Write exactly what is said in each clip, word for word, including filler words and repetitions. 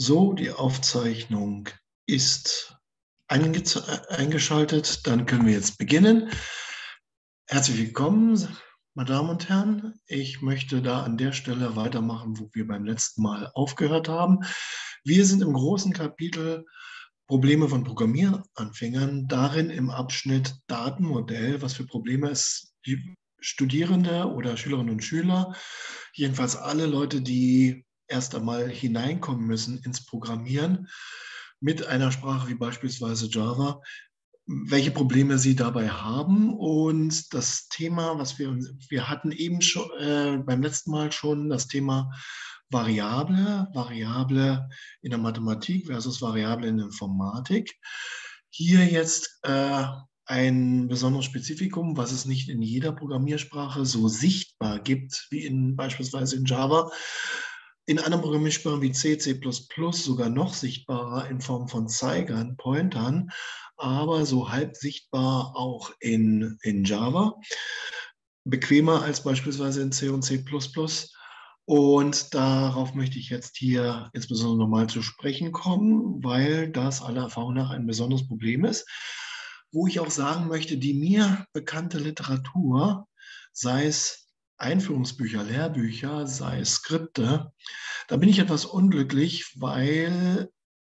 So, die Aufzeichnung ist einge- eingeschaltet. Dann können wir jetzt beginnen. Herzlich willkommen, meine Damen und Herren. Ich möchte da an der Stelle weitermachen, wo wir beim letzten Mal aufgehört haben. Wir sind im großen Kapitel Probleme von Programmieranfängern, darin im Abschnitt Datenmodell, was für Probleme es die Studierende oder Schülerinnen und Schüler, jedenfalls alle Leute, die erst einmal hineinkommen müssen ins Programmieren mit einer Sprache wie beispielsweise Java, welche Probleme sie dabei haben. Und das Thema, was wir, wir hatten eben schon äh, beim letzten Mal schon das Thema Variable, Variable in der Mathematik versus Variable in der Informatik. Hier jetzt äh, ein besonderes Spezifikum, was es nicht in jeder Programmiersprache so sichtbar gibt, wie in beispielsweise in Java. In anderen Programmiersprachen wie C, C plus plus sogar noch sichtbarer in Form von Zeigern, Pointern, aber so halb sichtbar auch in, in Java. Bequemer als beispielsweise in C und C plus plus. Und darauf möchte ich jetzt hier insbesondere nochmal zu sprechen kommen, weil das aller Erfahrung nach ein besonderes Problem ist, wo ich auch sagen möchte, die mir bekannte Literatur, sei es Einführungsbücher, Lehrbücher, sei es Skripte, da bin ich etwas unglücklich, weil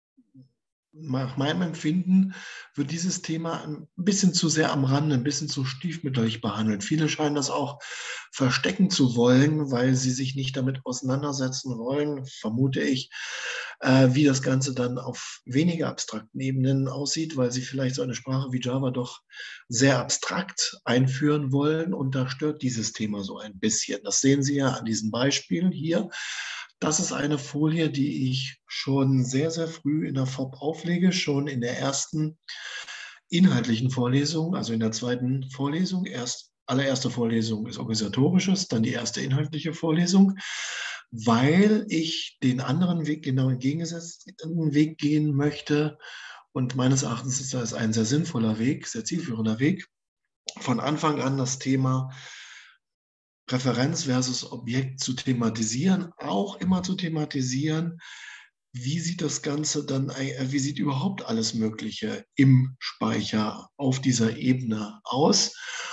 nach meinem Empfinden wird dieses Thema ein bisschen zu sehr am Rande, ein bisschen zu stiefmütterlich behandelt. Viele scheinen das auch verstecken zu wollen, weil sie sich nicht damit auseinandersetzen wollen, vermute ich, äh, wie das Ganze dann auf weniger abstrakten Ebenen aussieht, weil sie vielleicht so eine Sprache wie Java doch sehr abstrakt einführen wollen. Und da stört dieses Thema so ein bisschen. Das sehen Sie ja an diesen Beispielen hier. Das ist eine Folie, die ich schon sehr, sehr früh in der F O P auflege, schon in der ersten inhaltlichen Vorlesung, also in der zweiten Vorlesung. Erst allererste Vorlesung ist organisatorisches, dann die erste inhaltliche Vorlesung, weil ich den anderen Weg genau entgegengesetzten Weg gehen möchte. Und meines Erachtens ist das ein sehr sinnvoller Weg, sehr zielführender Weg. Von Anfang an das Thema Referenz versus Objekt zu thematisieren, auch immer zu thematisieren, wie sieht das Ganze dann, wie sieht überhaupt alles Mögliche im Speicher auf dieser Ebene aus?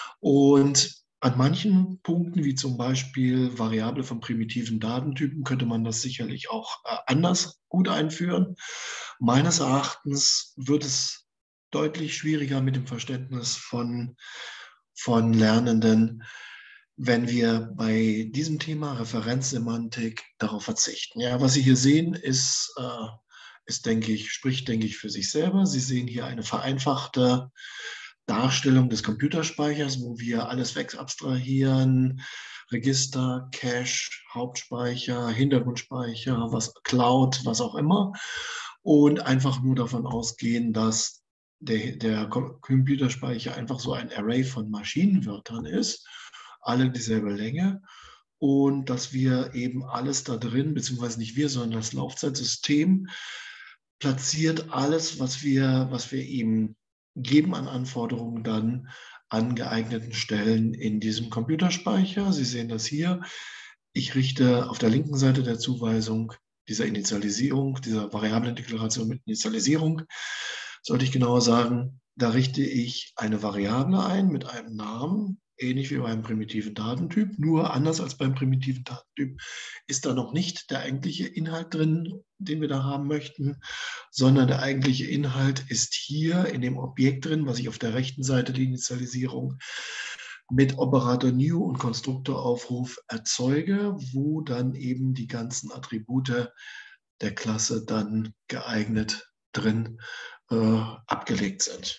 Und an manchen Punkten, wie zum Beispiel Variable von primitiven Datentypen, könnte man das sicherlich auch äh, anders gut einführen. Meines Erachtens wird es deutlich schwieriger mit dem Verständnis von, von Lernenden, wenn wir bei diesem Thema Referenzsemantik darauf verzichten. Ja, was Sie hier sehen, ist, äh, ist, denke ich, spricht, denke ich, für sich selber. Sie sehen hier eine vereinfachte Darstellung des Computerspeichers, wo wir alles wegabstrahieren, Register, Cache, Hauptspeicher, Hintergrundspeicher, was, Cloud, was auch immer, und einfach nur davon ausgehen, dass der, der Computerspeicher einfach so ein Array von Maschinenwörtern ist, alle dieselbe Länge, und dass wir eben alles da drin, beziehungsweise nicht wir, sondern das Laufzeitsystem platziert alles, was wir, was wir ihm geben an Anforderungen, dann an geeigneten Stellen in diesem Computerspeicher. Sie sehen das hier. Ich richte auf der linken Seite der Zuweisung dieser Initialisierung, dieser Variablendeklaration mit Initialisierung, sollte ich genauer sagen, da richte ich eine Variable ein mit einem Namen, ähnlich wie beim primitiven Datentyp, nur anders als beim primitiven Datentyp ist da noch nicht der eigentliche Inhalt drin, den wir da haben möchten, sondern der eigentliche Inhalt ist hier in dem Objekt drin, was ich auf der rechten Seite der Initialisierung mit Operator New und Konstruktoraufruf erzeuge, wo dann eben die ganzen Attribute der Klasse dann geeignet drin äh, abgelegt sind.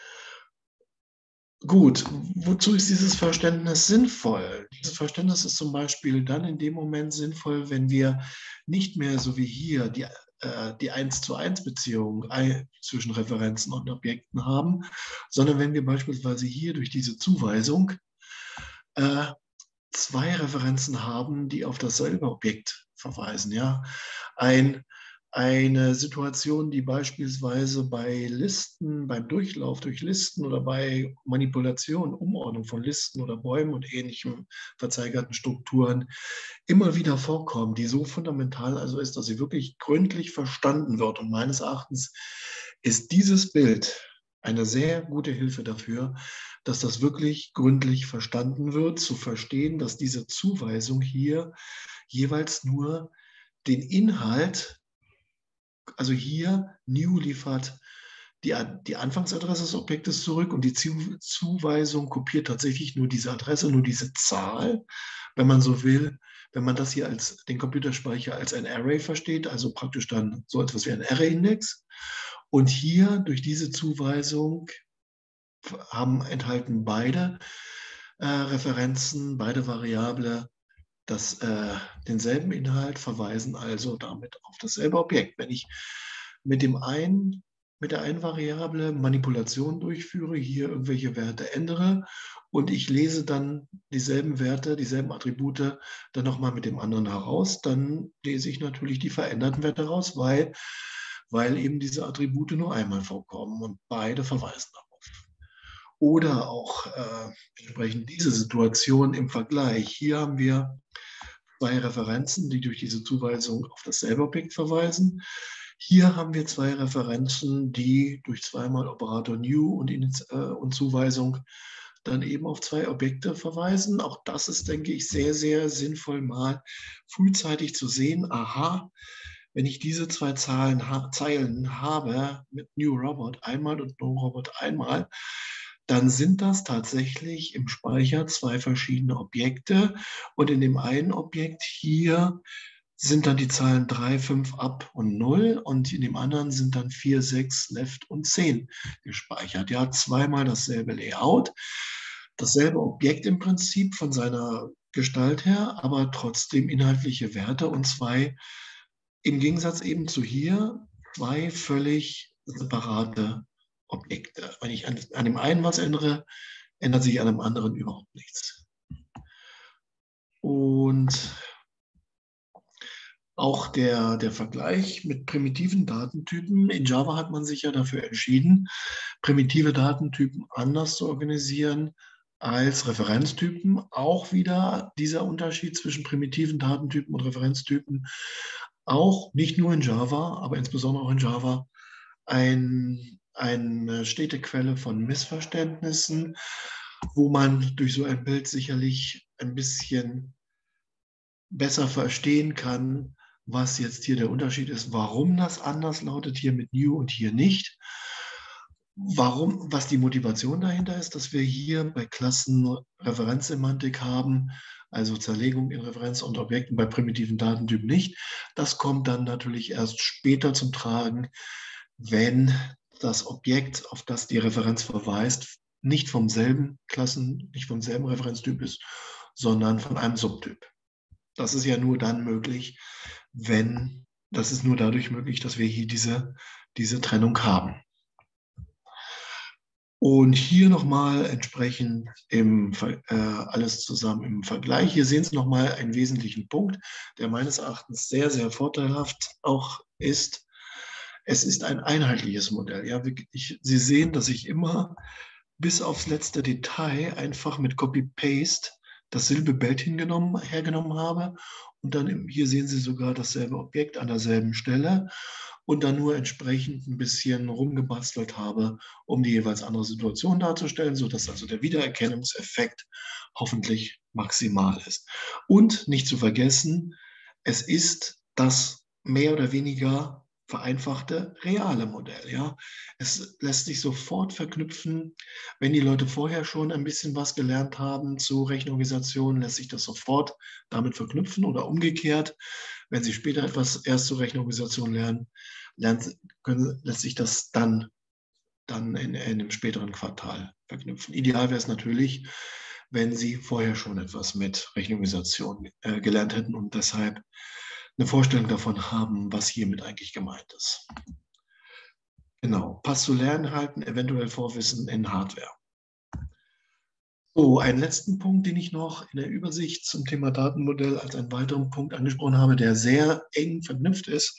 Gut, wozu ist dieses Verständnis sinnvoll? Dieses Verständnis ist zum Beispiel dann in dem Moment sinnvoll, wenn wir nicht mehr so wie hier die, äh, die eins zu eins Beziehung zwischen Referenzen und Objekten haben, sondern wenn wir beispielsweise hier durch diese Zuweisung äh, zwei Referenzen haben, die auf dasselbe Objekt verweisen. Ja? Ein eine Situation, die beispielsweise bei Listen, beim Durchlauf durch Listen oder bei Manipulation, Umordnung von Listen oder Bäumen und ähnlichem verzeigerten Strukturen immer wieder vorkommen, die so fundamental also ist, dass sie wirklich gründlich verstanden wird. Und meines Erachtens ist dieses Bild eine sehr gute Hilfe dafür, dass das wirklich gründlich verstanden wird, zu verstehen, dass diese Zuweisung hier jeweils nur den Inhalt, also hier new liefert die, die Anfangsadresse des Objektes zurück und die Zuweisung kopiert tatsächlich nur diese Adresse, nur diese Zahl, wenn man so will. Wenn man das hier als den Computerspeicher als ein Array versteht, also praktisch dann so etwas wie ein Array-Index. Und hier durch diese Zuweisung haben enthalten beide äh, Referenzen, beide Variable das, äh, denselben Inhalt, verweisen also damit auf dasselbe Objekt. Wenn ich mit, dem einen, mit der einen Variable Manipulation durchführe, hier irgendwelche Werte ändere und ich lese dann dieselben Werte, dieselben Attribute dann nochmal mit dem anderen heraus, dann lese ich natürlich die veränderten Werte raus, weil, weil eben diese Attribute nur einmal vorkommen und beide verweisen darauf. Oder auch äh, entsprechend diese Situation im Vergleich. Hier haben wir zwei Referenzen, die durch diese Zuweisung auf dasselbe Objekt verweisen. Hier haben wir zwei Referenzen, die durch zweimal Operator new und, äh, und Zuweisung dann eben auf zwei Objekte verweisen. Auch das ist, denke ich, sehr, sehr sinnvoll, mal frühzeitig zu sehen, aha, wenn ich diese zwei Zahlen, ha Zeilen habe mit New Robot einmal und No Robot einmal, dann sind das tatsächlich im Speicher zwei verschiedene Objekte. Und in dem einen Objekt hier sind dann die Zahlen drei, fünf, up und null. Und in dem anderen sind dann vier, sechs, left und zehn gespeichert. Ja, zweimal dasselbe Layout, dasselbe Objekt im Prinzip von seiner Gestalt her, aber trotzdem inhaltliche Werte und zwei, im Gegensatz eben zu hier, zwei völlig separate Objekte. Wenn ich an, an dem einen was ändere, ändert sich an dem anderen überhaupt nichts. Und auch der, der Vergleich mit primitiven Datentypen. In Java hat man sich ja dafür entschieden, primitive Datentypen anders zu organisieren als Referenztypen. Auch wieder dieser Unterschied zwischen primitiven Datentypen und Referenztypen. Auch nicht nur in Java, aber insbesondere auch in Java ein eine stete Quelle von Missverständnissen, wo man durch so ein Bild sicherlich ein bisschen besser verstehen kann, was jetzt hier der Unterschied ist, warum das anders lautet hier mit New und hier nicht. Warum, was die Motivation dahinter ist, dass wir hier bei Klassen Referenzsemantik haben, also Zerlegung in Referenz und Objekten bei primitiven Datentypen nicht. Das kommt dann natürlich erst später zum Tragen, wenn das Objekt, auf das die Referenz verweist, nicht vom selben Klassen, nicht vom selben Referenztyp ist, sondern von einem Subtyp. Das ist ja nur dann möglich, wenn, das ist nur dadurch möglich, dass wir hier diese, diese Trennung haben. Und hier nochmal entsprechend im, äh, alles zusammen im Vergleich. Hier sehen Sie nochmal einen wesentlichen Punkt, der meines Erachtens sehr, sehr vorteilhaft auch ist. Es ist ein einheitliches Modell. Ja, ich, Sie sehen, dass ich immer bis aufs letzte Detail einfach mit Copy-Paste das Silbebild hingenommen, hergenommen habe. Und dann im, hier sehen Sie sogar dasselbe Objekt an derselben Stelle und dann nur entsprechend ein bisschen rumgebastelt habe, um die jeweils andere Situation darzustellen, sodass also der Wiedererkennungseffekt hoffentlich maximal ist. Und nicht zu vergessen, es ist das mehr oder weniger vereinfachte reale Modell. Ja? Es lässt sich sofort verknüpfen, wenn die Leute vorher schon ein bisschen was gelernt haben zu Rechenorganisation, lässt sich das sofort damit verknüpfen oder umgekehrt. Wenn Sie später etwas erst zur Rechenorganisation lernen, lernen können, lässt sich das dann, dann in, in einem späteren Quartal verknüpfen. Ideal wäre es natürlich, wenn Sie vorher schon etwas mit Rechenorganisation äh, gelernt hätten und deshalb eine Vorstellung davon haben, was hiermit eigentlich gemeint ist. Genau, Pass zu Lerninhalten, eventuell Vorwissen in Hardware. So, einen letzten Punkt, den ich noch in der Übersicht zum Thema Datenmodell als einen weiteren Punkt angesprochen habe, der sehr eng verknüpft ist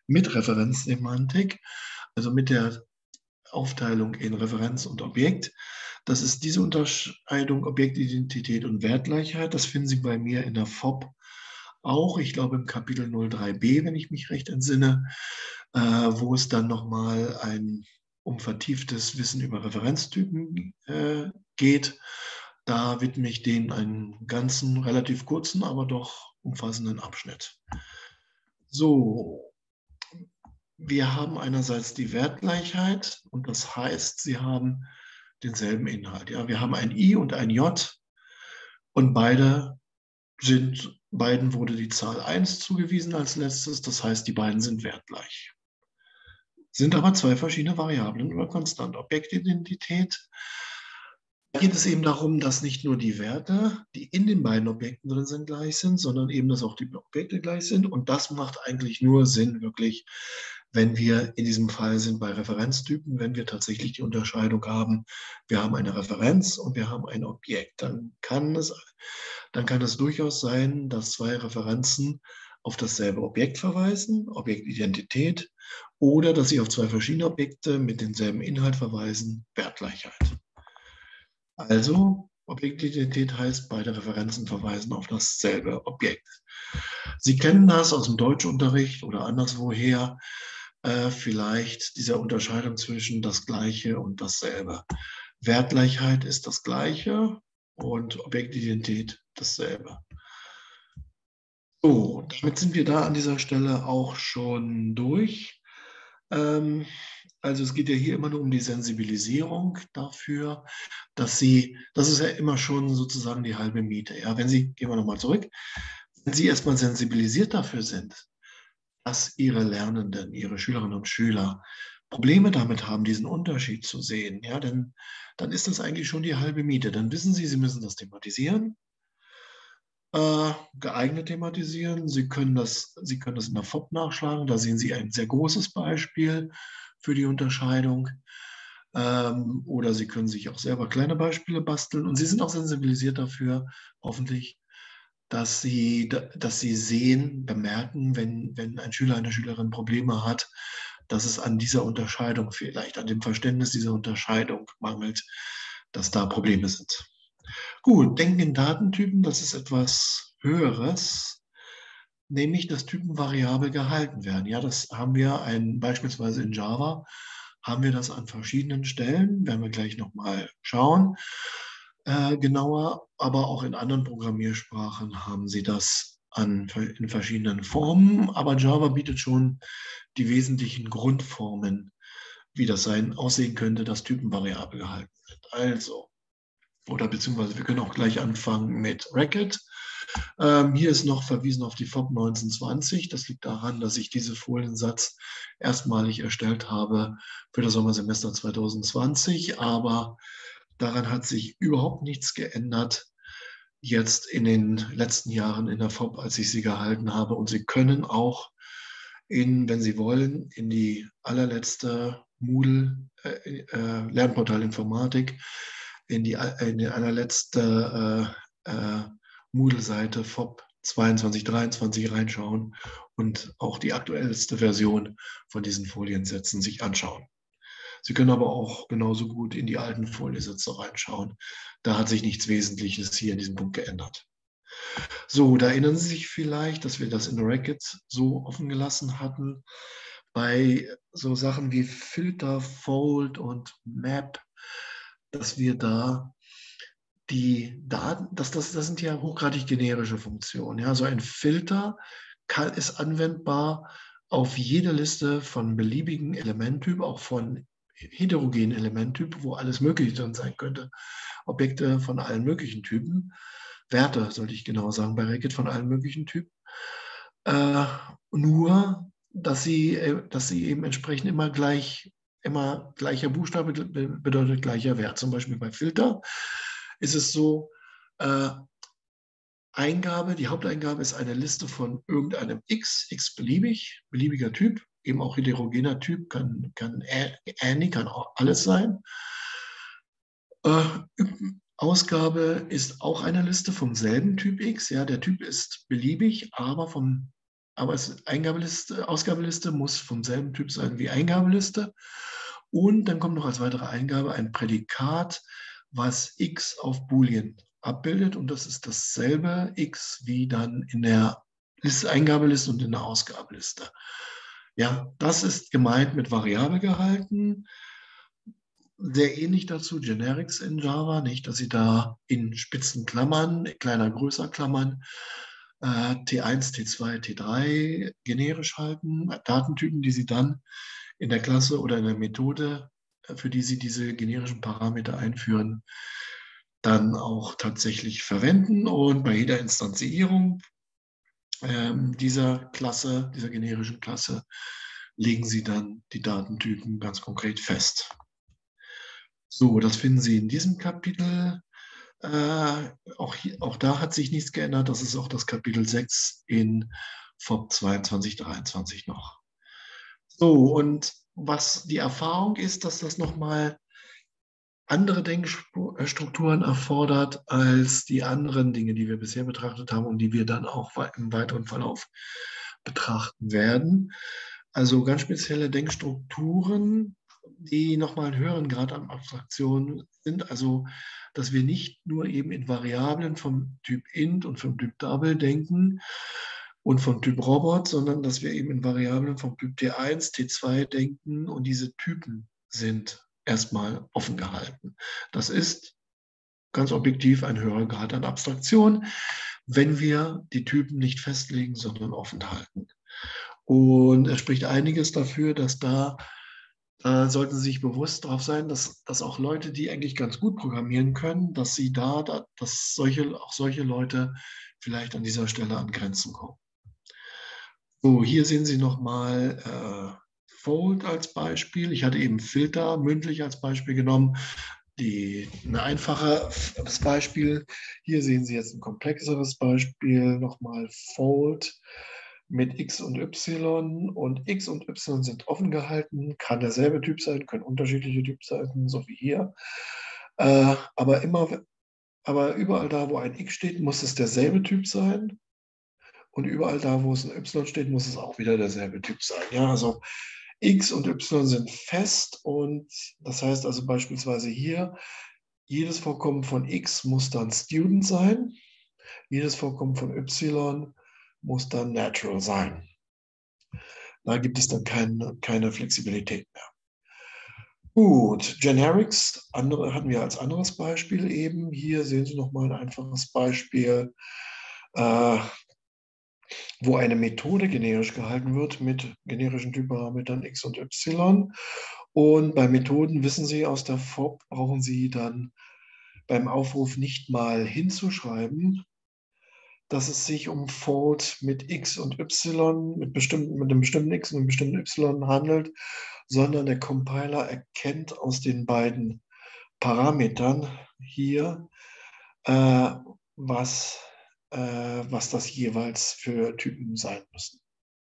mit Referenzsemantik, also mit der Aufteilung in Referenz und Objekt. Das ist diese Unterscheidung Objektidentität und Wertgleichheit. Das finden Sie bei mir in der F O B auch, ich glaube im Kapitel null drei b, wenn ich mich recht entsinne, äh, wo es dann nochmal ein um vertieftes Wissen über Referenztypen äh, geht. Da widme ich denen einen ganzen, relativ kurzen, aber doch umfassenden Abschnitt. So, wir haben einerseits die Wertgleichheit und das heißt, sie haben denselben Inhalt. Ja, wir haben ein I und ein J und beide sind, beiden wurde die Zahl eins zugewiesen als letztes. Das heißt, die beiden sind wertgleich. Sind aber zwei verschiedene Variablen oder Konstanten. Objektidentität. Da geht es eben darum, dass nicht nur die Werte, die in den beiden Objekten drin sind, gleich sind, sondern eben, dass auch die Objekte gleich sind. Und das macht eigentlich nur Sinn, wirklich, wenn wir in diesem Fall sind bei Referenztypen, wenn wir tatsächlich die Unterscheidung haben, wir haben eine Referenz und wir haben ein Objekt. Dann kann es, dann kann es durchaus sein, dass zwei Referenzen auf dasselbe Objekt verweisen, Objektidentität, oder dass sie auf zwei verschiedene Objekte mit demselben Inhalt verweisen, Wertgleichheit. Also, Objektidentität heißt, beide Referenzen verweisen auf dasselbe Objekt. Sie kennen das aus dem Deutschunterricht oder anderswoher, äh, vielleicht diese Unterscheidung zwischen das Gleiche und dasselbe. Wertgleichheit ist das Gleiche und Objektidentität dasselbe. So, damit sind wir da an dieser Stelle auch schon durch. Ähm, also es geht ja hier immer nur um die Sensibilisierung dafür, dass Sie, das ist ja immer schon sozusagen die halbe Miete. Ja, wenn Sie, gehen wir nochmal zurück, wenn Sie erstmal sensibilisiert dafür sind, dass Ihre Lernenden, Ihre Schülerinnen und Schüler Probleme damit haben, diesen Unterschied zu sehen, ja, denn dann ist das eigentlich schon die halbe Miete. Dann wissen Sie, Sie müssen das thematisieren, äh, geeignet thematisieren. Sie können das, Sie können das in der F O B nachschlagen. Da sehen Sie ein sehr großes Beispiel für die Unterscheidung. Ähm, oder Sie können sich auch selber kleine Beispiele basteln. Und Sie sind auch sensibilisiert dafür, hoffentlich, dass Sie, dass Sie sehen, bemerken, wenn, wenn ein Schüler, eine Schülerin Probleme hat, dass es an dieser Unterscheidung vielleicht, an dem Verständnis dieser Unterscheidung mangelt, dass da Probleme sind. Gut, Denken in Datentypen, das ist etwas Höheres, nämlich dass Typen variabel gehalten werden. Ja, das haben wir ein, beispielsweise in Java, haben wir das an verschiedenen Stellen, werden wir gleich nochmal schauen, äh, genauer, aber auch in anderen Programmiersprachen haben sie das an, in verschiedenen Formen, aber Java bietet schon die wesentlichen Grundformen, wie das sein, aussehen könnte, dass Typen variabel gehalten sind. Also, oder beziehungsweise wir können auch gleich anfangen mit Racket. Ähm, hier ist noch verwiesen auf die F O B neunzehnhundertzwanzig. Das liegt daran, dass ich diese Foliensatz erstmalig erstellt habe für das Sommersemester zweitausendzwanzig. Aber daran hat sich überhaupt nichts geändert jetzt in den letzten Jahren in der F O B, als ich sie gehalten habe. Und Sie können auch, in, wenn Sie wollen, in die allerletzte Moodle, äh, äh, Lernportal Informatik, in die, in die allerletzte äh, äh, Moodle-Seite F O B zweiundzwanzig dreiundzwanzig reinschauen und auch die aktuellste Version von diesen Foliensätzen sich anschauen. Sie können aber auch genauso gut in die alten Foliensätze reinschauen. Da hat sich nichts Wesentliches hier in diesem Punkt geändert. So, da erinnern Sie sich vielleicht, dass wir das in Racket so offen gelassen hatten. Bei so Sachen wie Filter, Fold und Map, dass wir da die Daten, das, das, das sind ja hochgradig generische Funktionen. Ja, so ein Filter kann, ist anwendbar auf jede Liste von beliebigen Elementtypen, auch von heterogenen Elementtypen, wo alles Mögliche drin sein könnte. Objekte von allen möglichen Typen. Werte, sollte ich genau sagen, bei Racket von allen möglichen Typen. Äh, nur, dass sie, äh, dass sie eben entsprechend immer gleich, immer gleicher Buchstabe bedeutet gleicher Wert. Zum Beispiel bei Filter ist es so, äh, Eingabe, die Haupteingabe ist eine Liste von irgendeinem X, X beliebig, beliebiger Typ, eben auch heterogener Typ, kann, kann ähnlich, kann auch alles sein. Äh, Ausgabe ist auch eine Liste vom selben Typ X. Ja, der Typ ist beliebig, aber vom aber es Eingabeliste, Ausgabeliste muss vom selben Typ sein wie Eingabeliste. Und dann kommt noch als weitere Eingabe ein Prädikat, was x auf Boolean abbildet. Und das ist dasselbe x wie dann in der Liste, Eingabeliste und in der Ausgabeliste. Ja, das ist gemeint mit variabel gehalten. Sehr ähnlich dazu Generics in Java, nicht, dass Sie da in spitzen Klammern, kleiner, größer Klammern, äh, T eins, T zwei, T drei generisch halten, Datentypen, die Sie dann in der Klasse oder in der Methode, äh, für die Sie diese generischen Parameter einführen, dann auch tatsächlich verwenden. Und bei jeder Instanzierung ähm, dieser Klasse, dieser generischen Klasse, legen Sie dann die Datentypen ganz konkret fest. So, das finden Sie in diesem Kapitel. Äh, auch, hier, auch da hat sich nichts geändert. Das ist auch das Kapitel sechs in F O P zweiundzwanzig dreiundzwanzig noch. So, und was die Erfahrung ist, dass das nochmal andere Denkstrukturen erfordert als die anderen Dinge, die wir bisher betrachtet haben und die wir dann auch im weiteren Verlauf betrachten werden. Also ganz spezielle Denkstrukturen, die nochmal einen höheren Grad an Abstraktion sind. Also, dass wir nicht nur eben in Variablen vom Typ int und vom Typ double denken und vom Typ Robot, sondern dass wir eben in Variablen vom Typ T eins, T zwei denken und diese Typen sind erstmal offen gehalten. Das ist ganz objektiv ein höherer Grad an Abstraktion, wenn wir die Typen nicht festlegen, sondern offen halten. Und es spricht einiges dafür, dass da äh, sollten Sie sich bewusst darauf sein, dass, dass auch Leute, die eigentlich ganz gut programmieren können, dass sie da, da dass solche, auch solche Leute vielleicht an dieser Stelle an Grenzen kommen. So, hier sehen Sie nochmal äh, Fold als Beispiel. Ich hatte eben Filter mündlich als Beispiel genommen. Die, ein einfaches Beispiel. Hier sehen Sie jetzt ein komplexeres Beispiel. Nochmal Fold mit X und Y. Und X und Y sind offen gehalten. Kann derselbe Typ sein, können unterschiedliche Typen sein, so wie hier. Äh, aber, immer, aber überall da, wo ein X steht, muss es derselbe Typ sein. Und überall da, wo es ein Y steht, muss es auch wieder derselbe Typ sein. Ja, also X und Y sind fest und das heißt also beispielsweise hier, jedes Vorkommen von X muss dann Student sein, jedes Vorkommen von Y muss dann Natural sein. Da gibt es dann keine, keine Flexibilität mehr. Gut, Generics andere, hatten wir als anderes Beispiel eben. Hier sehen Sie nochmal ein einfaches Beispiel, äh, wo eine Methode generisch gehalten wird mit generischen Typparametern X und Y. Und bei Methoden wissen Sie aus der F O P, brauchen Sie dann beim Aufruf nicht mal hinzuschreiben, dass es sich um Fold mit X und Y, mit, bestimmten, mit einem bestimmten X und einem bestimmten Y handelt, sondern der Compiler erkennt aus den beiden Parametern hier, äh, was, äh, was das jeweils für Typen sein müssen.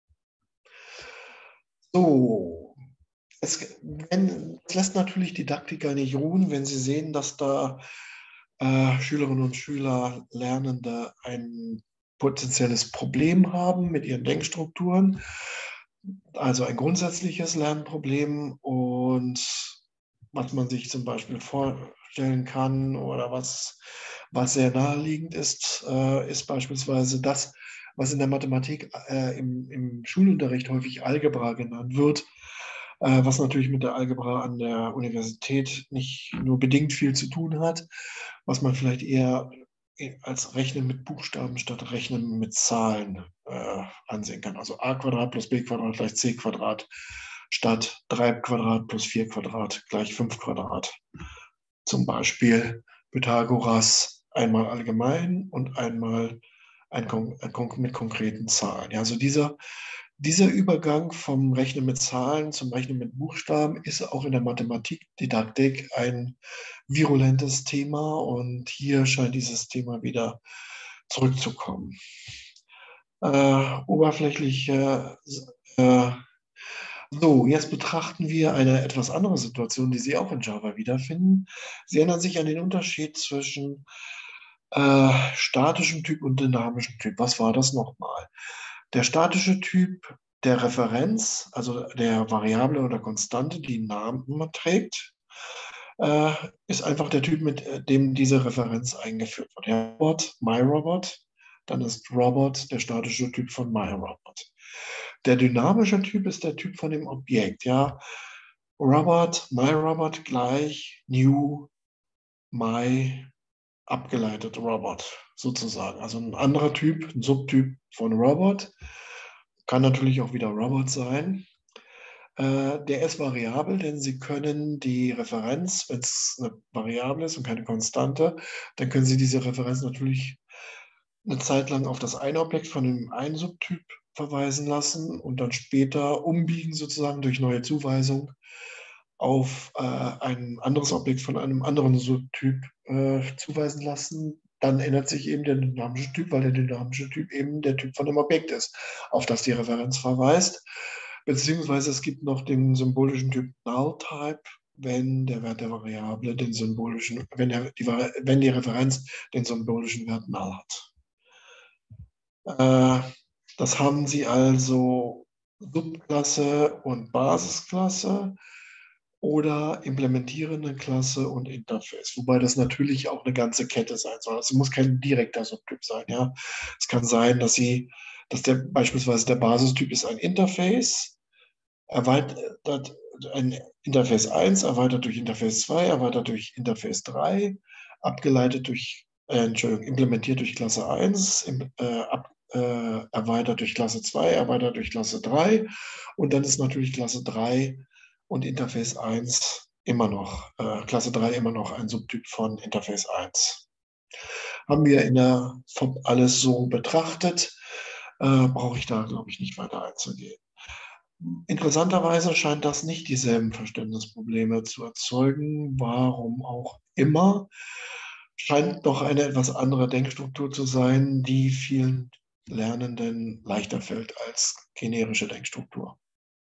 So, es, wenn, es lässt natürlich Didaktiker nicht ruhen, wenn sie sehen, dass da äh, Schülerinnen und Schüler, Lernende ein potenzielles Problem haben mit ihren Denkstrukturen, also ein grundsätzliches Lernproblem und was man sich zum Beispiel vorstellen kann oder was, was sehr naheliegend ist, äh, ist beispielsweise das, was in der Mathematik äh, im, im Schulunterricht häufig Algebra genannt wird, äh, was natürlich mit der Algebra an der Universität nicht nur bedingt viel zu tun hat, was man vielleicht eher als Rechnen mit Buchstaben statt Rechnen mit Zahlen äh, ansehen kann. Also a Quadrat plus b Quadrat gleich c Quadrat statt drei Quadrat plus vier Quadrat gleich fünf Quadrat. Zum Beispiel Pythagoras einmal allgemein und einmal ein, ein, mit konkreten Zahlen. Ja, also dieser, dieser Übergang vom Rechnen mit Zahlen zum Rechnen mit Buchstaben ist auch in der Mathematikdidaktik ein virulentes Thema und hier scheint dieses Thema wieder zurückzukommen. Äh, oberflächlich äh, äh, so, jetzt betrachten wir eine etwas andere Situation, die Sie auch in Java wiederfinden. Sie erinnern sich an den Unterschied zwischen äh, statischem Typ und dynamischem Typ. Was war das nochmal? Der statische Typ der Referenz, also der Variable oder Konstante, die einen Namen trägt, äh, ist einfach der Typ, mit äh, dem diese Referenz eingeführt wird. Ja, Robot, MyRobot, dann ist Robot der statische Typ von MyRobot. Der dynamische Typ ist der Typ von dem Objekt. Ja, Robot, MyRobot gleich New, My, abgeleitet Robot sozusagen. Also ein anderer Typ, ein Subtyp von Robot, kann natürlich auch wieder Robot sein. Äh, der ist variabel, denn Sie können die Referenz, wenn es eine Variable ist und keine Konstante, dann können Sie diese Referenz natürlich eine Zeit lang auf das eine Objekt von dem einen Subtyp verweisen lassen und dann später umbiegen sozusagen durch neue Zuweisung auf äh, ein anderes Objekt von einem anderen Subtyp äh, zuweisen lassen. Dann ändert sich eben der dynamische Typ, weil der dynamische Typ eben der Typ von dem Objekt ist, auf das die Referenz verweist. Beziehungsweise es gibt noch den symbolischen Typ Null-Type, wenn der Wert der Variable den symbolischen, wenn, der, die, wenn die Referenz den symbolischen Wert Null hat. Äh, das haben Sie also Subklasse und Basisklasse oder implementierende Klasse und Interface, wobei das natürlich auch eine ganze Kette sein soll. Also es muss kein direkter Subtyp sein. Ja, es kann sein, dass Sie, dass der beispielsweise der Basistyp ist ein Interface, erweitert ein Interface eins, erweitert durch Interface zwei, erweitert durch Interface drei, abgeleitet durch, äh, Entschuldigung, implementiert durch Klasse eins, im, äh, ab, äh, erweitert durch Klasse zwei, erweitert durch Klasse drei und dann ist natürlich Klasse drei und Interface eins immer noch, äh, Klasse drei immer noch ein Subtyp von Interface eins. Haben wir in der F O B alles so betrachtet, äh, brauche ich da, glaube ich, nicht weiter einzugehen. Interessanterweise scheint das nicht dieselben Verständnisprobleme zu erzeugen, warum auch immer. Scheint doch eine etwas andere Denkstruktur zu sein, die vielen Lernenden leichter fällt als generische Denkstruktur.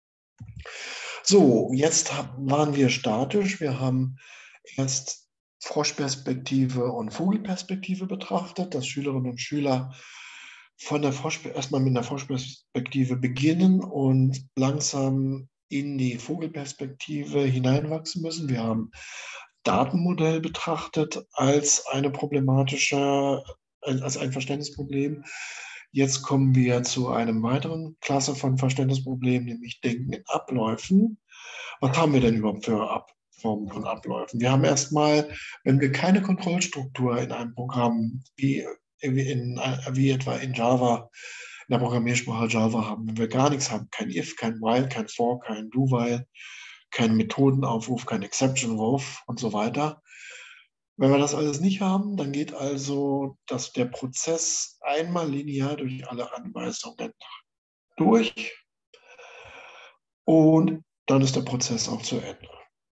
So, jetzt waren wir statisch. Wir haben erst Froschperspektive und Vogelperspektive betrachtet, dass Schülerinnen und Schüler von der Frosch, erstmal mit einer Froschperspektive beginnen und langsam in die Vogelperspektive hineinwachsen müssen. Wir haben Datenmodell betrachtet als eine problematische, als ein Verständnisproblem. Jetzt kommen wir zu einem weiteren Klasse von Verständnisproblemen, nämlich Denken in Abläufen. Was haben wir denn überhaupt für Ab Formen von Abläufen? Wir haben erstmal, wenn wir keine Kontrollstruktur in einem Programm wie, in, wie etwa in Java, in der Programmiersprache Java haben, wenn wir gar nichts haben, kein if, kein while, kein for, kein do-while, kein Methodenaufruf, kein Exception-Wurf und so weiter. Wenn wir das alles nicht haben, dann geht also das, der Prozess einmal linear durch alle Anweisungen durch und dann ist der Prozess auch zu Ende.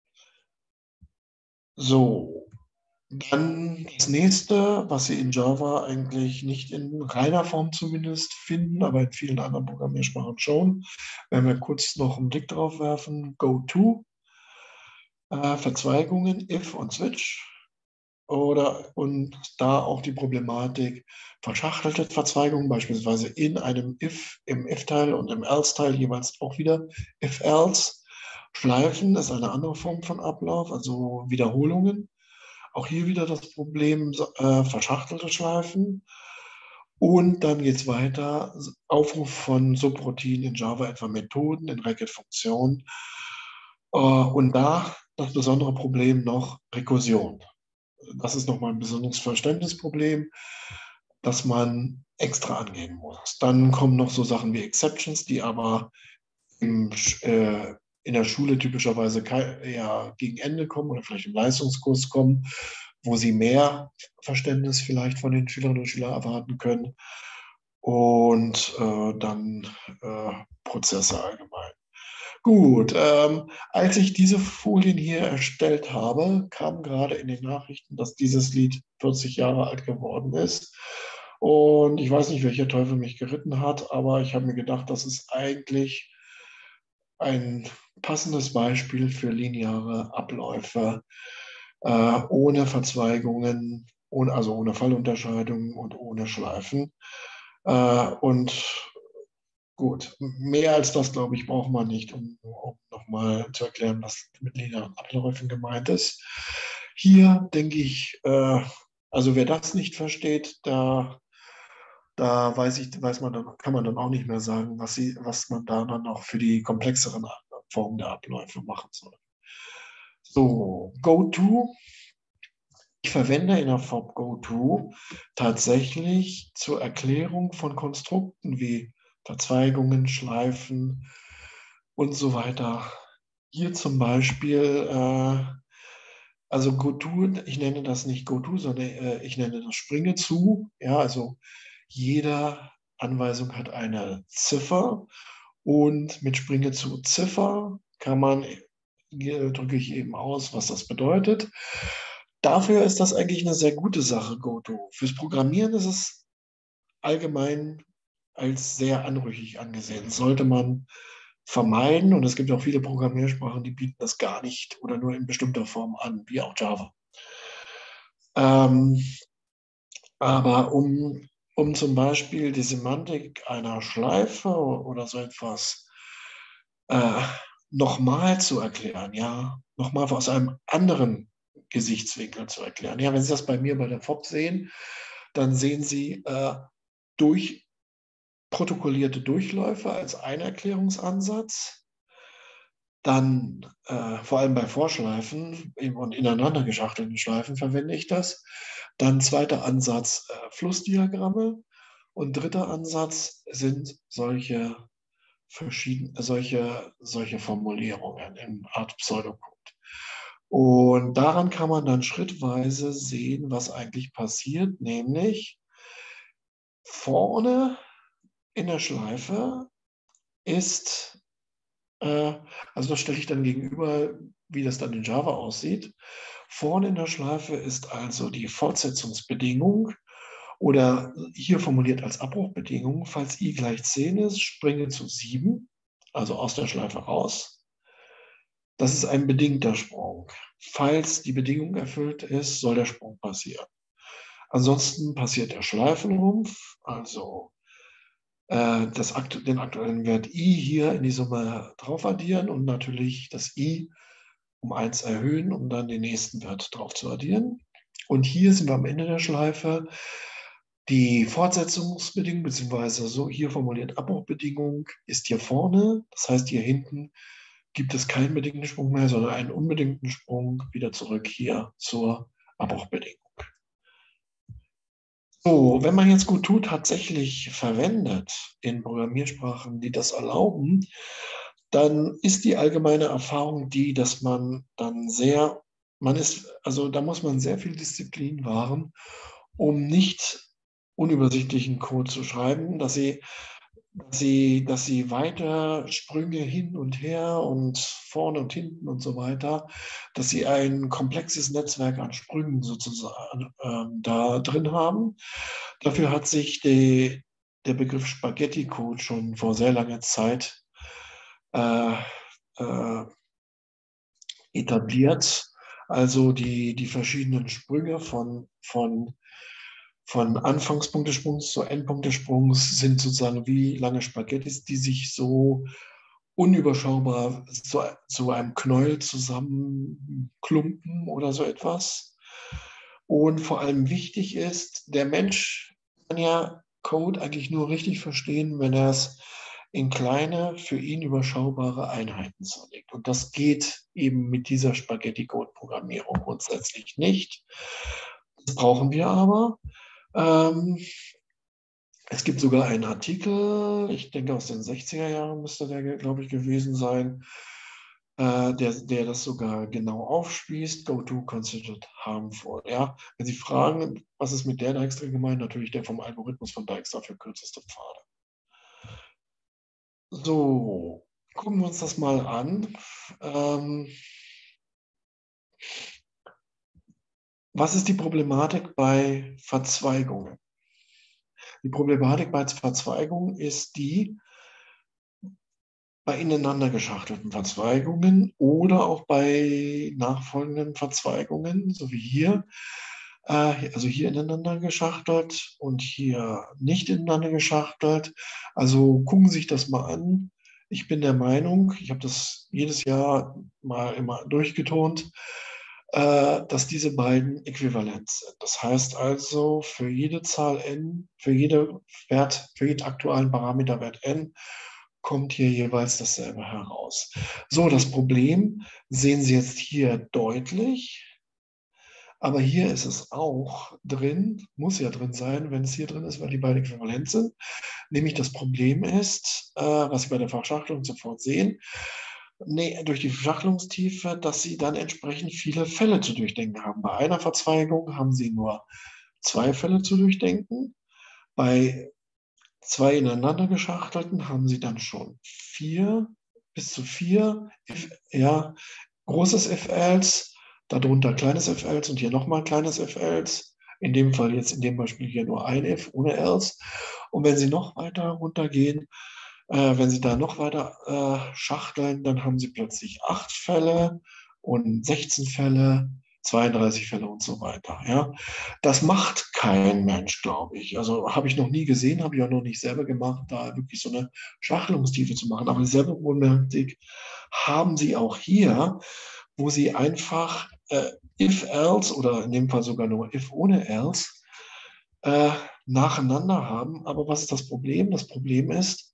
So, dann das nächste, was Sie in Java eigentlich nicht in reiner Form zumindest finden, aber in vielen anderen Programmiersprachen schon. Wenn wir kurz noch einen Blick drauf werfen, GoTo, äh, Verzweigungen, if und switch. Oder und da auch die Problematik verschachtelte Verzweigungen, beispielsweise in einem if, im if-Teil und im else-Teil jeweils auch wieder if-else. Schleifen ist eine andere Form von Ablauf, also Wiederholungen. Auch hier wieder das Problem äh, verschachtelte Schleifen. Und dann geht es weiter, Aufruf von Subroutinen in Java, etwa Methoden, in Racket-Funktionen. Äh, und da das besondere Problem noch Rekursion. Das ist nochmal ein besonderes Verständnisproblem, das man extra angehen muss. Dann kommen noch so Sachen wie Exceptions, die aber im, äh, in der Schule typischerweise eher gegen Ende kommen oder vielleicht im Leistungskurs kommen, wo sie mehr Verständnis vielleicht von den Schülerinnen und Schülern erwarten können. Und äh, dann äh, Prozesse allgemein. Gut, ähm, als ich diese Folien hier erstellt habe, kam gerade in den Nachrichten, dass dieses Lied vierzig Jahre alt geworden ist. Und ich weiß nicht, welcher Teufel mich geritten hat, aber ich habe mir gedacht, das ist eigentlich ein passendes Beispiel für lineare Abläufe, äh, ohne Verzweigungen, ohne, also ohne Fallunterscheidungen und ohne Schleifen. Äh, und Gut, mehr als das, glaube ich, braucht man nicht, um, um nochmal zu erklären, was mit linearen Abläufen gemeint ist. Hier denke ich, äh, also wer das nicht versteht, da, da weiß ich, weiß man dann, kann man dann auch nicht mehr sagen, was sie, was man da dann noch für die komplexeren Formen der Abläufe machen soll. So, GoTo. Ich verwende in der Form GoTo tatsächlich zur Erklärung von Konstrukten wie Verzweigungen, Schleifen und so weiter. Hier zum Beispiel, äh, also GoTo, ich nenne das nicht GoTo, sondern äh, ich nenne das Springe zu. Ja, also jede Anweisung hat eine Ziffer und mit Springe zu Ziffer kann man, hier drücke ich eben aus, was das bedeutet. Dafür ist das eigentlich eine sehr gute Sache, GoTo. Fürs Programmieren ist es allgemein als sehr anrüchig angesehen. Das sollte man vermeiden. Und es gibt auch viele Programmiersprachen, die bieten das gar nicht oder nur in bestimmter Form an, wie auch Java. Ähm, aber um, um zum Beispiel die Semantik einer Schleife oder so etwas äh, nochmal zu erklären, ja, nochmal aus einem anderen Gesichtswinkel zu erklären. Ja, wenn Sie das bei mir bei der F O P sehen, dann sehen Sie äh, durch protokollierte Durchläufe als einen Erklärungsansatz. Dann äh, vor allem bei Vorschleifen und ineinander geschachtelten Schleifen verwende ich das. Dann zweiter Ansatz äh, Flussdiagramme und dritter Ansatz sind solche verschiedene solche, solche Formulierungen in Art Pseudocode. Und daran kann man dann schrittweise sehen, was eigentlich passiert, nämlich vorne in der Schleife ist, äh, also das stelle ich dann gegenüber, wie das dann in Java aussieht. Vorne in der Schleife ist also die Fortsetzungsbedingung oder hier formuliert als Abbruchbedingung, falls i gleich zehn ist, springe zu sieben, also aus der Schleife raus. Das ist ein bedingter Sprung. Falls die Bedingung erfüllt ist, soll der Sprung passieren. Ansonsten passiert der Schleifenrumpf, also äh, das, den aktuellen Wert i hier in die Summe drauf addieren und natürlich das i um eins erhöhen, um dann den nächsten Wert drauf zu addieren. Und hier sind wir am Ende der Schleife. Die Fortsetzungsbedingung, beziehungsweise so hier formuliert Abbruchbedingung, ist hier vorne. Das heißt, hier hinten gibt es keinen bedingten Sprung mehr, sondern einen unbedingten Sprung wieder zurück hier zur Abbruchbedingung. So, wenn man jetzt GoTo tatsächlich verwendet in Programmiersprachen, die das erlauben, dann ist die allgemeine Erfahrung die, dass man dann sehr, man ist, also da muss man sehr viel Disziplin wahren, um nicht unübersichtlichen Code zu schreiben, dass sie, dass sie, dass sie weiter Sprünge hin und her und vorne und hinten und so weiter, dass sie ein komplexes Netzwerk an Sprüngen sozusagen äh, da drin haben. Dafür hat sich die, der Begriff Spaghetti-Code schon vor sehr langer Zeit äh, äh, etabliert. Also die, die verschiedenen Sprünge von, von, von Anfangspunkt des Sprungs zu Endpunkt des Sprungs sind sozusagen wie lange Spaghettis, die sich so unüberschaubar zu, zu einem Knäuel zusammenklumpen oder so etwas. Und vor allem wichtig ist, der Mensch kann ja Code eigentlich nur richtig verstehen, wenn er es in kleine, für ihn überschaubare Einheiten zerlegt. Und das geht eben mit dieser Spaghetti-Code-Programmierung grundsätzlich nicht. Das brauchen wir aber. Ähm, es gibt sogar einen Artikel, ich denke aus den sechziger Jahren müsste der, glaube ich, gewesen sein, äh, der, der das sogar genau aufspießt. GoTo considered harmful. Ja? Wenn Sie fragen, was ist mit der Dijkstra gemeint, natürlich der vom Algorithmus von Dijkstra für kürzeste Pfade. So, gucken wir uns das mal an. Ähm, was ist die Problematik bei Verzweigungen? Die Problematik bei Verzweigungen ist die, bei ineinander geschachtelten Verzweigungen oder auch bei nachfolgenden Verzweigungen, so wie hier, Äh, also hier ineinander geschachtelt und hier nicht ineinander geschachtelt. Also gucken Sie sich das mal an. Ich bin der Meinung, ich habe das jedes Jahr mal immer durchgetont, äh, dass diese beiden äquivalent sind. Das heißt also, für jede Zahl n, für jede Wert, für jeden aktuellen Parameterwert n, kommt hier jeweils dasselbe heraus. So, das Problem sehen Sie jetzt hier deutlich. Aber hier ist es auch drin, muss ja drin sein, wenn es hier drin ist, weil die beiden äquivalent sind. Nämlich das Problem ist, äh, was Sie bei der Verschachtelung sofort sehen, nee, durch die Verschachtelungstiefe, dass Sie dann entsprechend viele Fälle zu durchdenken haben. Bei einer Verzweigung haben Sie nur zwei Fälle zu durchdenken. Bei zwei ineinander geschachtelten haben Sie dann schon vier, bis zu vier, if, ja, großes If-Else, darunter kleines If-Else und hier nochmal kleines If-Else. In dem Fall jetzt in dem Beispiel hier nur ein If ohne Else. Und wenn Sie noch weiter runtergehen, äh, wenn Sie da noch weiter äh, schachteln, dann haben Sie plötzlich acht Fälle und sechzehn Fälle, zweiunddreißig Fälle und so weiter. Ja. Das macht kein Mensch, glaube ich. Also habe ich noch nie gesehen, habe ich auch noch nicht selber gemacht, da wirklich so eine Schachtelungstiefe zu machen. Aber dieselbe Problematik haben Sie auch hier, wo Sie einfach äh, if-else oder in dem Fall sogar nur if ohne else äh, nacheinander haben. Aber was ist das Problem? Das Problem ist,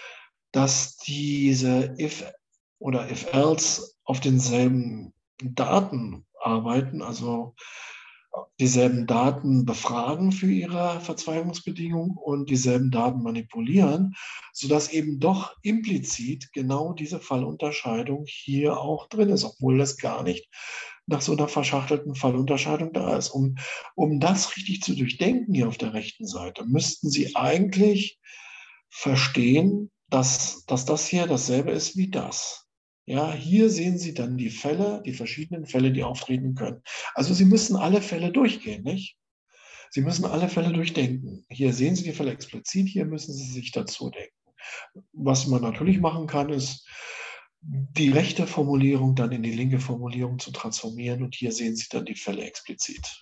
dass diese if oder if-else auf denselben Daten arbeiten, also dieselben Daten befragen für ihre Verzweigungsbedingungen und dieselben Daten manipulieren, sodass eben doch implizit genau diese Fallunterscheidung hier auch drin ist, obwohl das gar nicht nach so einer verschachtelten Fallunterscheidung da ist. Um, um das richtig zu durchdenken hier auf der rechten Seite, müssten Sie eigentlich verstehen, dass, dass das hier dasselbe ist wie das. Ja, hier sehen Sie dann die Fälle, die verschiedenen Fälle, die auftreten können. Also Sie müssen alle Fälle durchgehen, nicht? Sie müssen alle Fälle durchdenken. Hier sehen Sie die Fälle explizit, hier müssen Sie sich dazu denken. Was man natürlich machen kann, ist, die rechte Formulierung dann in die linke Formulierung zu transformieren und hier sehen Sie dann die Fälle explizit.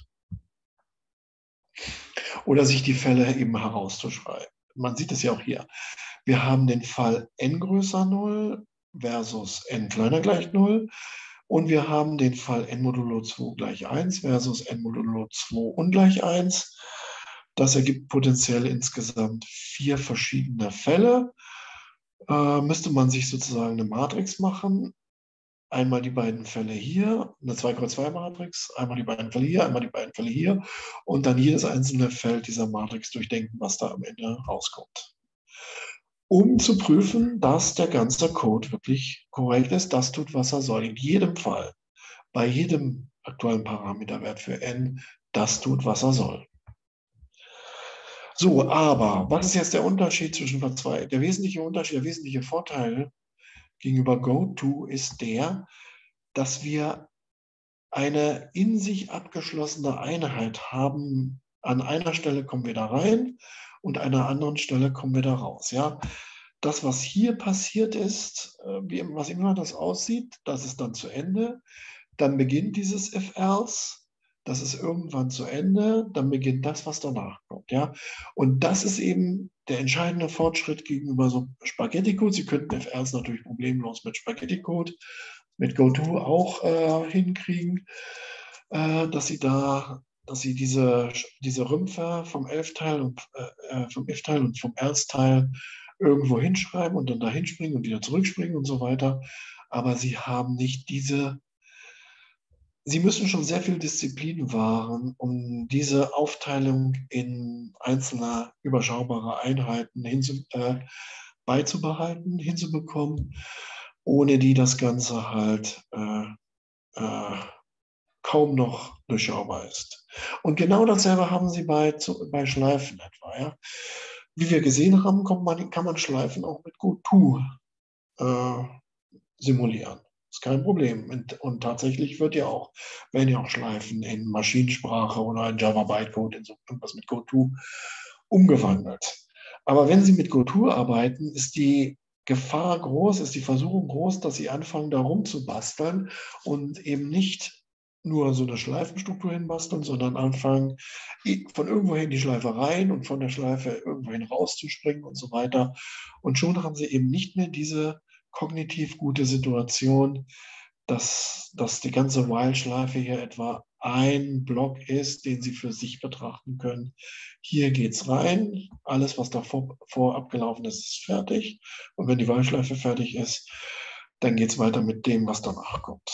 Oder sich die Fälle eben herauszuschreiben. Man sieht es ja auch hier. Wir haben den Fall n größer null versus n kleiner gleich null. Und wir haben den Fall n modulo zwei gleich eins versus n modulo zwei ungleich eins. Das ergibt potenziell insgesamt vier verschiedene Fälle. Äh, müsste man sich sozusagen eine Matrix machen. Einmal die beiden Fälle hier, eine zwei Kreuz zwei Matrix, einmal die beiden Fälle hier, einmal die beiden Fälle hier und dann jedes einzelne Feld dieser Matrix durchdenken, was da am Ende rauskommt. Um zu prüfen, dass der ganze Code wirklich korrekt ist, das tut, was er soll. In jedem Fall, bei jedem aktuellen Parameterwert für n, das tut, was er soll. So, aber was ist jetzt der Unterschied zwischen zwei? Der wesentliche Unterschied, der wesentliche Vorteil gegenüber GoTo ist der, dass wir eine in sich abgeschlossene Einheit haben. An einer Stelle kommen wir da rein und an einer anderen Stelle kommen wir da raus. Ja? Das, was hier passiert ist, wie, was immer das aussieht, das ist dann zu Ende. Dann beginnt dieses if-else. Das ist irgendwann zu Ende. Dann beginnt das, was danach kommt. Ja? Und das ist eben der entscheidende Fortschritt gegenüber so Spaghetti-Code. Sie könnten if-else natürlich problemlos mit Spaghetti-Code, mit GoTo auch äh, hinkriegen, äh, dass sie da, dass sie diese, diese Rümpfe vom elf-Teil und äh, vom if-Teil und vom else-Teil irgendwo hinschreiben und dann da hinspringen und wieder zurückspringen und so weiter. Aber sie haben nicht diese, sie müssen schon sehr viel Disziplin wahren, um diese Aufteilung in einzelne überschaubare Einheiten hinzu, äh, beizubehalten, hinzubekommen, ohne die das Ganze halt äh, äh, kaum noch durchschaubar ist. Und genau dasselbe haben sie bei, zu, bei Schleifen etwa. Ja? Wie wir gesehen haben, man, kann man Schleifen auch mit GoTo äh, simulieren. Ist kein Problem. Und, und tatsächlich wird ja auch, werden ja auch Schleifen in Maschinensprache oder in Java Bytecode, in so irgendwas mit GoTo umgewandelt. Aber wenn Sie mit GoTo arbeiten, ist die Gefahr groß, ist die Versuchung groß, dass Sie anfangen, da rumzubasteln und eben nicht nur so eine Schleifenstruktur hinbasteln, sondern anfangen, von irgendwohin in die Schleife rein und von der Schleife irgendwohin rauszuspringen und so weiter. Und schon haben sie eben nicht mehr diese kognitiv gute Situation, dass, dass die ganze While-Schleife hier etwa ein Block ist, den sie für sich betrachten können. Hier geht es rein, alles, was davor vor abgelaufen ist, ist fertig. Und wenn die While-Schleife fertig ist, dann geht es weiter mit dem, was danach kommt.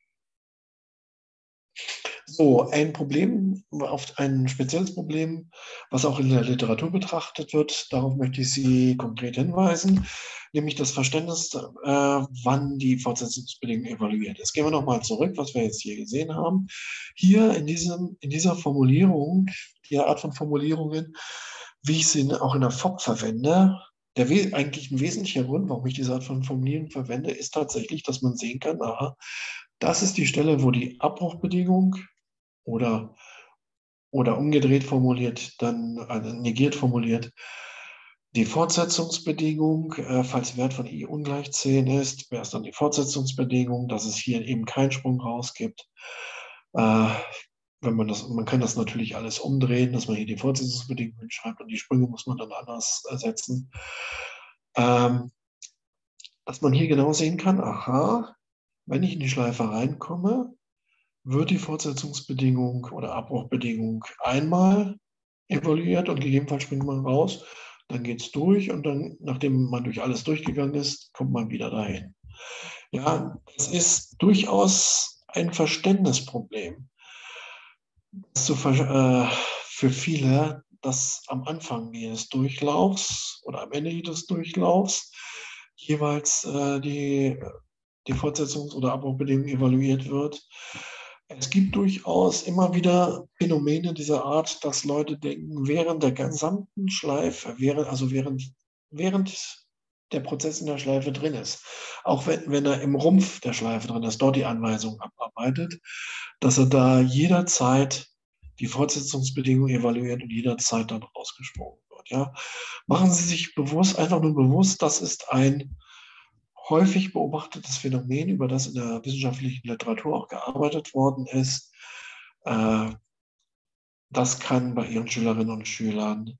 So, ein Problem, auf ein spezielles Problem, was auch in der Literatur betrachtet wird, darauf möchte ich Sie konkret hinweisen, nämlich das Verständnis, äh, wann die Fortsetzungsbedingung evaluiert ist. Gehen wir nochmal zurück, was wir jetzt hier gesehen haben. Hier in, diesem, in dieser Formulierung, die Art von Formulierungen, wie ich sie auch in der F O P verwende, der eigentlich ein wesentlicher Grund, warum ich diese Art von Formulierung verwende, ist tatsächlich, dass man sehen kann, aha, das ist die Stelle, wo die Abbruchbedingung oder, oder umgedreht formuliert, dann also negiert formuliert, die Fortsetzungsbedingung, äh, falls Wert von i ungleich zehn ist, wäre es dann die Fortsetzungsbedingung, dass es hier eben keinen Sprung raus gibt. Äh, wenn man das, man kann das natürlich alles umdrehen, dass man hier die Fortsetzungsbedingung hinschreibt und die Sprünge muss man dann anders ersetzen. Ähm, dass man hier genau sehen kann, aha, wenn ich in die Schleife reinkomme, wird die Fortsetzungsbedingung oder Abbruchbedingung einmal evaluiert und gegebenenfalls springt man raus. Dann geht es durch und dann, nachdem man durch alles durchgegangen ist, kommt man wieder dahin. Ja, das ist durchaus ein Verständnisproblem. Das äh, für viele, dass am Anfang jedes Durchlaufs oder am Ende jedes Durchlaufs jeweils äh, die, die Fortsetzungs- oder Abbruchbedingung evaluiert wird. Es gibt durchaus immer wieder Phänomene dieser Art, dass Leute denken, während der gesamten Schleife, während, also während, während der Prozess in der Schleife drin ist, auch wenn, wenn er im Rumpf der Schleife drin ist, dort die Anweisung abarbeitet, dass er da jederzeit die Fortsetzungsbedingung evaluiert und jederzeit dann rausgesprungen wird. Ja? Machen Sie sich bewusst, einfach nur bewusst, das ist ein häufig beobachtetes Phänomen, über das in der wissenschaftlichen Literatur auch gearbeitet worden ist. Äh, das kann bei Ihren Schülerinnen und Schülern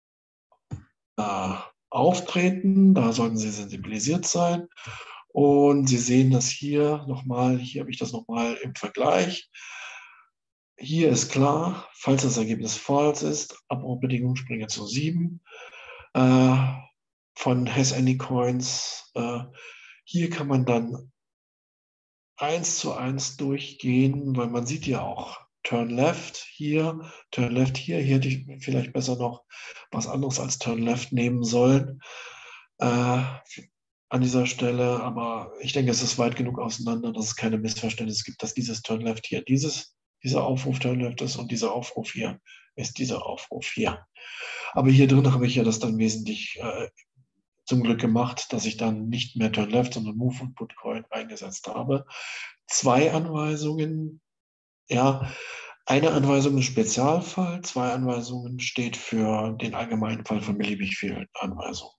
äh, auftreten. Da sollten Sie sensibilisiert sein. Und Sie sehen das hier nochmal, hier habe ich das nochmal im Vergleich. Hier ist klar, falls das Ergebnis falsch ist, Abbruchbedingung springe zu sieben äh, von Has Any Coins. Äh, hier kann man dann eins zu eins durchgehen, weil man sieht ja auch Turn Left hier, Turn Left hier. Hier hätte ich vielleicht besser noch was anderes als Turn Left nehmen sollen äh, an dieser Stelle. Aber ich denke, es ist weit genug auseinander, dass es keine Missverständnisse gibt, dass dieses Turn Left hier dieses, dieser Aufruf Turn Left ist und dieser Aufruf hier ist dieser Aufruf hier. Aber hier drin habe ich ja das dann wesentlich äh, zum Glück gemacht, dass ich dann nicht mehr Turn Left, sondern Move und Put Coin eingesetzt habe. Zwei Anweisungen, ja, eine Anweisung ist Spezialfall, zwei Anweisungen steht für den allgemeinen Fall von beliebig vielen Anweisungen.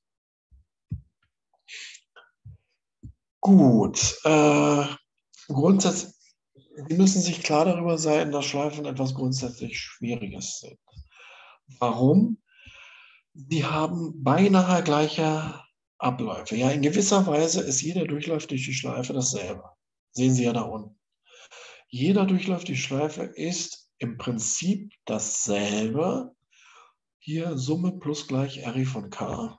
Gut, äh, grundsätzlich, Sie müssen sich klar darüber sein, dass Schleifen etwas grundsätzlich Schwieriges sind. Warum? Sie haben beinahe gleiche Abläufe. Ja, in gewisser Weise ist jeder Durchlauf durch die Schleife dasselbe. Sehen Sie ja da unten. Jeder Durchlauf durch die Schleife ist im Prinzip dasselbe. Hier Summe plus gleich R I von K.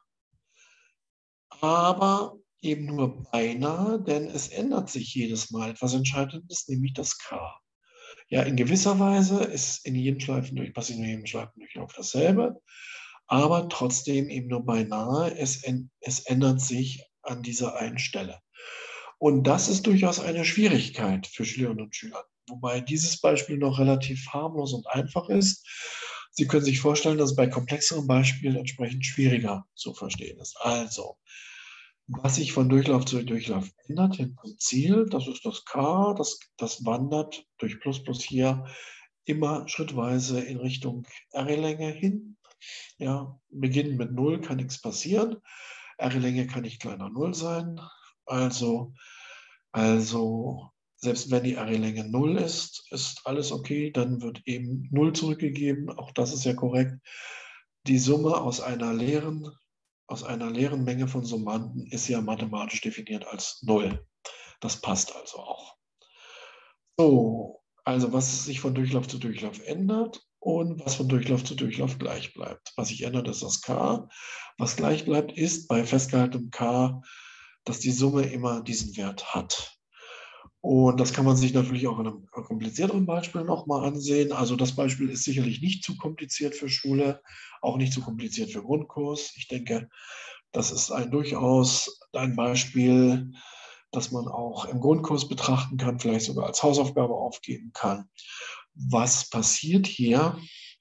Aber eben nur beinahe, denn es ändert sich jedes Mal etwas Entscheidendes, nämlich das K. Ja, in gewisser Weise ist in jedem Schleifendurchlauf, passiert in jedem Schleifendurchlauf dasselbe, aber trotzdem eben nur beinahe. Es, es ändert sich an dieser einen Stelle. Und das ist durchaus eine Schwierigkeit für Schülerinnen und Schüler. Wobei dieses Beispiel noch relativ harmlos und einfach ist. Sie können sich vorstellen, dass es bei komplexeren Beispielen entsprechend schwieriger zu verstehen ist. Also, was sich von Durchlauf zu Durchlauf ändert, hin zum Ziel, das ist das K, das, das wandert durch Plus Plus hier immer schrittweise in Richtung R-Länge hin. Ja, beginnen mit null kann nichts passieren. R-Länge kann nicht kleiner null sein. Also, also selbst wenn die Arraylänge null ist, ist alles okay, dann wird eben null zurückgegeben, auch das ist ja korrekt. Die Summe aus einer leeren, aus einer leeren Menge von Summanden ist ja mathematisch definiert als null. Das passt also auch. So, also was sich von Durchlauf zu Durchlauf ändert und was von Durchlauf zu Durchlauf gleich bleibt. Was sich ändert, ist das K. Was gleich bleibt, ist bei festgehaltenem K, dass die Summe immer diesen Wert hat. Und das kann man sich natürlich auch in einem komplizierteren Beispiel nochmal ansehen. Also das Beispiel ist sicherlich nicht zu kompliziert für Schule, auch nicht zu kompliziert für Grundkurs. Ich denke, das ist ein durchaus ein Beispiel, das man auch im Grundkurs betrachten kann, vielleicht sogar als Hausaufgabe aufgeben kann. Was passiert hier?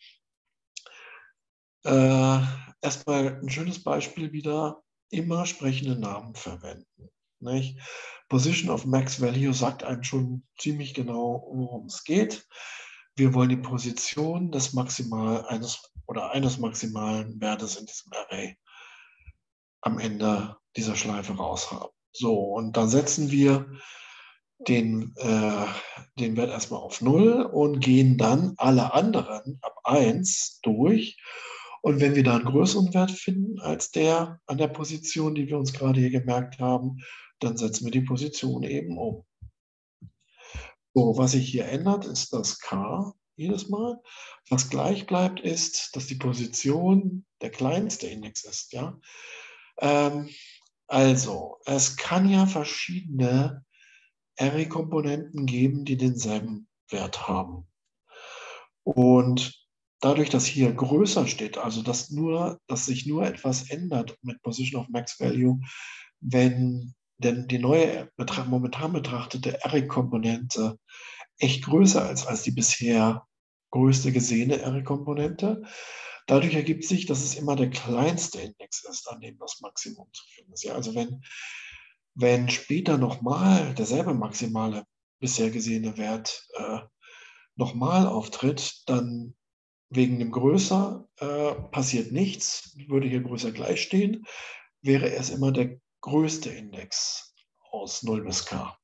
Äh, erstmal ein schönes Beispiel wieder, immer sprechende Namen verwenden. Nicht? Position of Max Value sagt einem schon ziemlich genau, worum es geht. Wir wollen die Position des Maximal eines oder eines maximalen Wertes in diesem Array am Ende dieser Schleife raus haben. So, und da setzen wir den, äh, den Wert erstmal auf null und gehen dann alle anderen ab eins durch. Und wenn wir da einen größeren Wert finden als der an der Position, die wir uns gerade hier gemerkt haben, dann setzen wir die Position eben um. So, was sich hier ändert, ist das K jedes Mal. Was gleich bleibt, ist, dass die Position der kleinste Index ist. Ja? Ähm, also, es kann ja verschiedene Array-Komponenten geben, die denselben Wert haben. Und dadurch, dass hier größer steht, also dass, nur, dass sich nur etwas ändert mit Position of Max Value, wenn denn die neue, momentan betrachtete Array-Komponente echt größer ist als die bisher größte gesehene Array-Komponente. Dadurch ergibt sich, dass es immer der kleinste Index ist, an dem das Maximum zu finden ist. Ja, also wenn, wenn später nochmal derselbe maximale bisher gesehene Wert äh, nochmal auftritt, dann wegen dem Größer äh, passiert nichts, würde hier größer gleich stehen, wäre es immer der größte Index aus null bis K.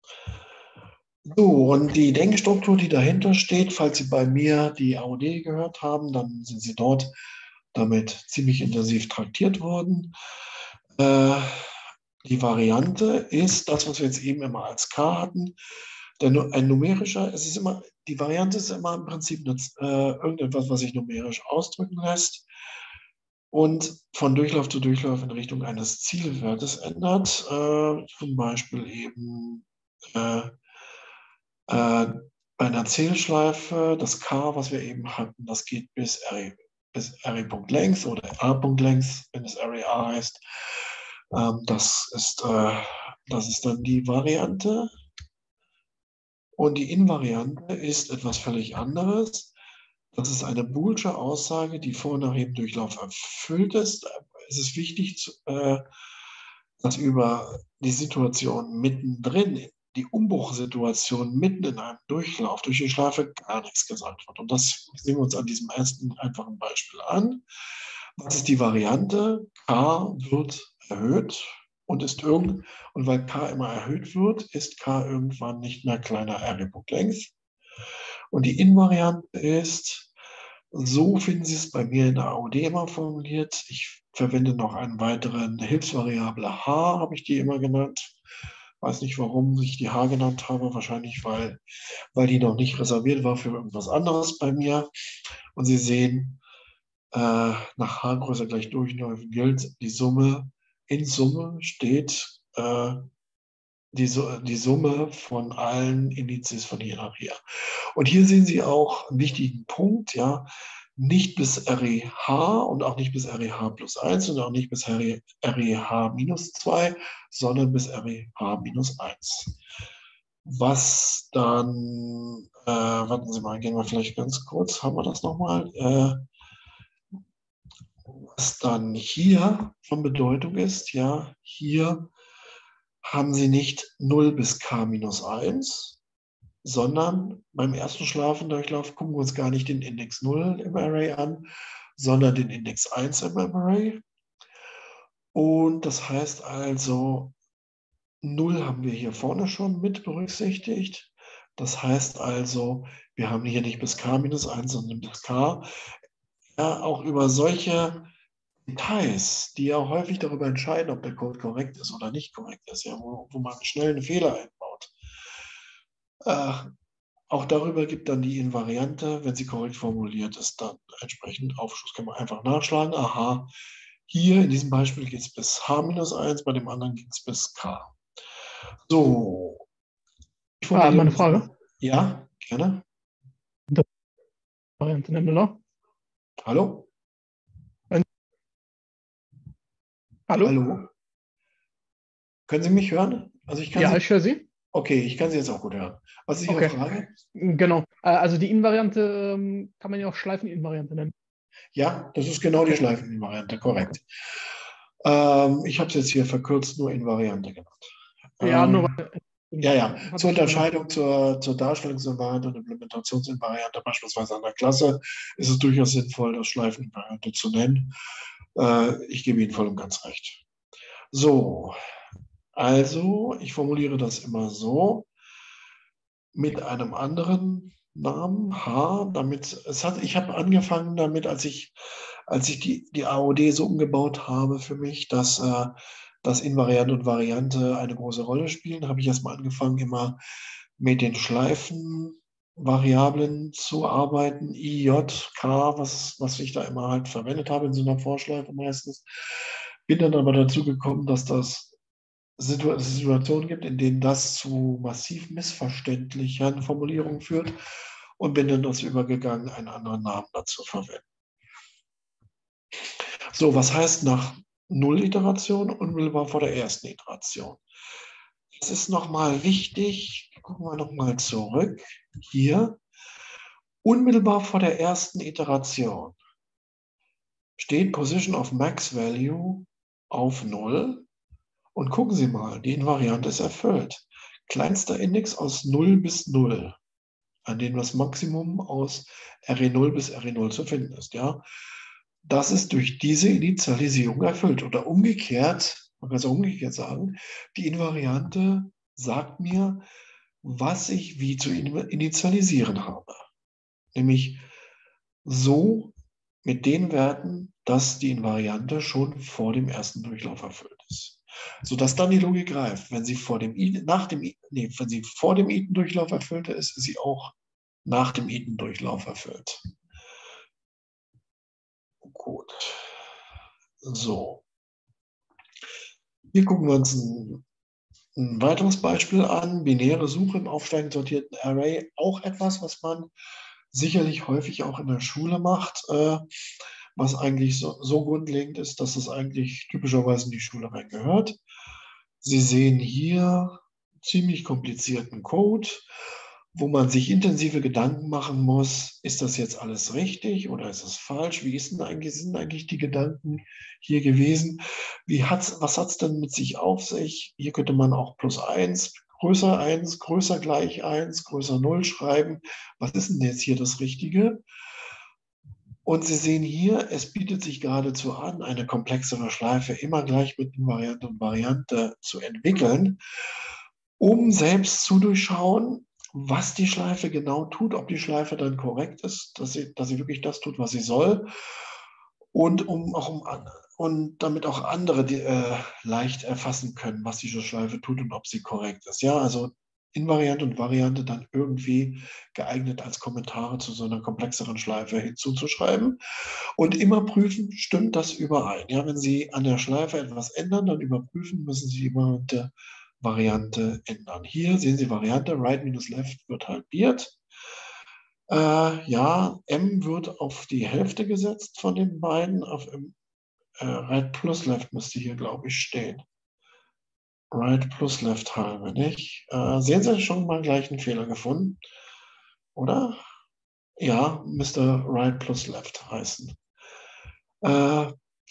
So, und die Denkstruktur, die dahinter steht, falls Sie bei mir die A O D gehört haben, dann sind Sie dort damit ziemlich intensiv traktiert worden. Äh, die Variante ist das, was wir jetzt eben immer als K hatten. Der, ein numerischer, es ist immer, die Variante ist immer im Prinzip äh, irgendetwas, was sich numerisch ausdrücken lässt und von Durchlauf zu Durchlauf in Richtung eines Zielwertes ändert. Äh, zum Beispiel eben äh, äh, bei einer Zählschleife, das K, was wir eben hatten, das geht bis Array, bis Array.length oder A.length, wenn es Array A heißt. Ähm, das, ist, äh, das ist dann die Variante. Und die Invariante ist etwas völlig anderes. Das ist eine boolsche Aussage, die vor und nach jedem Durchlauf erfüllt ist. Es ist wichtig, äh, dass über die Situation mittendrin, die Umbruchsituation mitten in einem Durchlauf durch die Schleife gar nichts gesagt wird. Und das sehen wir uns an diesem ersten einfachen Beispiel an. Was ist die Variante? K wird erhöht und ist irgend, und weil K immer erhöht wird, ist K irgendwann nicht mehr kleiner Array.length. Und die Invariante ist, so finden Sie es bei mir in der A O D immer formuliert. Ich verwende noch einen weiteren Hilfsvariable H, habe ich die immer genannt. Weiß nicht, warum ich die H genannt habe. Wahrscheinlich, weil, weil die noch nicht reserviert war für irgendwas anderes bei mir. Und Sie sehen, äh, nach H größer gleich Durchläufen gilt, die Summe, in Summe steht äh, die, die Summe von allen Indizes von hier nach hier. Und hier sehen Sie auch einen wichtigen Punkt, ja, nicht bis Array H und auch nicht bis Array H plus eins und auch nicht bis Array H minus zwei, sondern bis Array H minus eins. Was dann, äh, warten Sie mal, gehen wir vielleicht ganz kurz, haben wir das nochmal, äh, was dann hier von Bedeutung ist, ja, hier haben Sie nicht null bis K minus eins, sondern beim ersten Schlafendurchlauf gucken wir uns gar nicht den Index null im Array an, sondern den Index eins im Array. Und das heißt also, null haben wir hier vorne schon mit berücksichtigt. Das heißt also, wir haben hier nicht bis k minus eins, sondern bis k. Ja, auch über solche Details, die ja häufig darüber entscheiden, ob der Code korrekt ist oder nicht korrekt ist, ja, wo, wo man schnell einen Fehler einbaut. Äh, auch darüber gibt dann die Invariante, wenn sie korrekt formuliert ist, dann entsprechend Aufschluss. Kann man einfach nachschlagen. Aha, hier in diesem Beispiel geht es bis h minus eins, bei dem anderen geht es bis k. So, ich Ah, formuliere meine das mal. Frage. Ja, gerne. Variante nennen wir. Hallo? Hallo? Hallo? Können Sie mich hören? Also ich kann Ja, Sie, ich höre Sie. okay, ich kann Sie jetzt auch gut hören. Was ist Ihre Okay, Frage? genau. Äh, Also die Invariante ähm, kann man ja auch Schleifeninvariante nennen. Ja, das ist genau die Okay, Schleifeninvariante, okay. korrekt. Ähm, ich habe es jetzt hier verkürzt nur Invariante genannt. Ja, nur Ähm, weil ja, ja, hatte zur ich immer. Unterscheidung zur, zur Darstellungsinvariante und Implementationsinvariante, beispielsweise an der Klasse, ist es durchaus sinnvoll, das Schleifeninvariante zu nennen. Äh, ich gebe Ihnen voll und ganz recht. So, also ich formuliere das immer so mit einem anderen Namen, H, damit es hat, ich habe angefangen damit, als ich, als ich die, die A O D so umgebaut habe für mich, dass, äh, dass Invariante und Variante eine große Rolle spielen, habe ich erstmal angefangen, immer mit den Schleifenvariablen zu arbeiten, I, J, K, was, was ich da immer halt verwendet habe in so einer Vorschleife meistens. Bin dann aber dazu gekommen, dass das Situ- Situationen gibt, in denen das zu massiv missverständlichen Formulierungen führt und bin dann dazu übergegangen, einen anderen Namen dazu verwenden. So, was heißt nach Null-Iteration unmittelbar vor der ersten Iteration? Das ist nochmal wichtig. Gucken wir nochmal zurück. Hier, unmittelbar vor der ersten Iteration steht Position of Max Value auf null. Und gucken Sie mal, die Invariante ist erfüllt. Kleinster Index aus null bis null, an dem das Maximum aus R E null bis R E null zu finden ist. Ja? Das ist durch diese Initialisierung erfüllt. Oder umgekehrt, man kann es auch umgekehrt sagen, die Invariante sagt mir, was ich wie zu initialisieren habe. Nämlich so mit den Werten, dass die Invariante schon vor dem ersten Durchlauf erfüllt ist. Sodass dann die Logik greift. Wenn sie vor dem, nach dem, nee, wenn sie vor dem Iten-Durchlauf erfüllt ist, ist sie auch nach dem Iten-Durchlauf erfüllt. Gut. So. Hier gucken wir uns ein, ein weiteres Beispiel an. Binäre Suche im aufsteigend sortierten Array. Auch etwas, was man sicherlich häufig auch in der Schule macht, äh, was eigentlich so, so grundlegend ist, dass es eigentlich typischerweise in die Schule reingehört. Sie sehen hier ziemlich komplizierten Code, wo man sich intensive Gedanken machen muss, ist das jetzt alles richtig oder ist es falsch? Wie ist denn eigentlich, sind eigentlich die Gedanken hier gewesen? Wie hat's, was hat es denn mit sich auf sich? Hier könnte man auch plus eins, größer eins, größer gleich eins, größer null schreiben. Was ist denn jetzt hier das Richtige? Und Sie sehen hier, es bietet sich geradezu an, eine komplexere Schleife immer gleich mit Invariante und Variante zu entwickeln, um selbst zu durchschauen, was die Schleife genau tut, ob die Schleife dann korrekt ist, dass sie, dass sie wirklich das tut, was sie soll, und um auch um und damit auch andere die, äh, leicht erfassen können, was diese Schleife tut und ob sie korrekt ist. Ja, also Invariante und Variante dann irgendwie geeignet als Kommentare zu so einer komplexeren Schleife hinzuzuschreiben und immer prüfen, stimmt das überein. Ja, wenn Sie an der Schleife etwas ändern, dann überprüfen, müssen Sie immer die Variante ändern. Hier sehen Sie Variante, right minus left wird halbiert. Äh, ja, m wird auf die Hälfte gesetzt von den beiden. Auf m, äh, right plus left müsste hier, glaube ich, stehen. Right plus left halbe, nicht? Äh, sehen Sie schon mal gleich einen Fehler gefunden, oder? Ja, müsste right plus left heißen. Äh,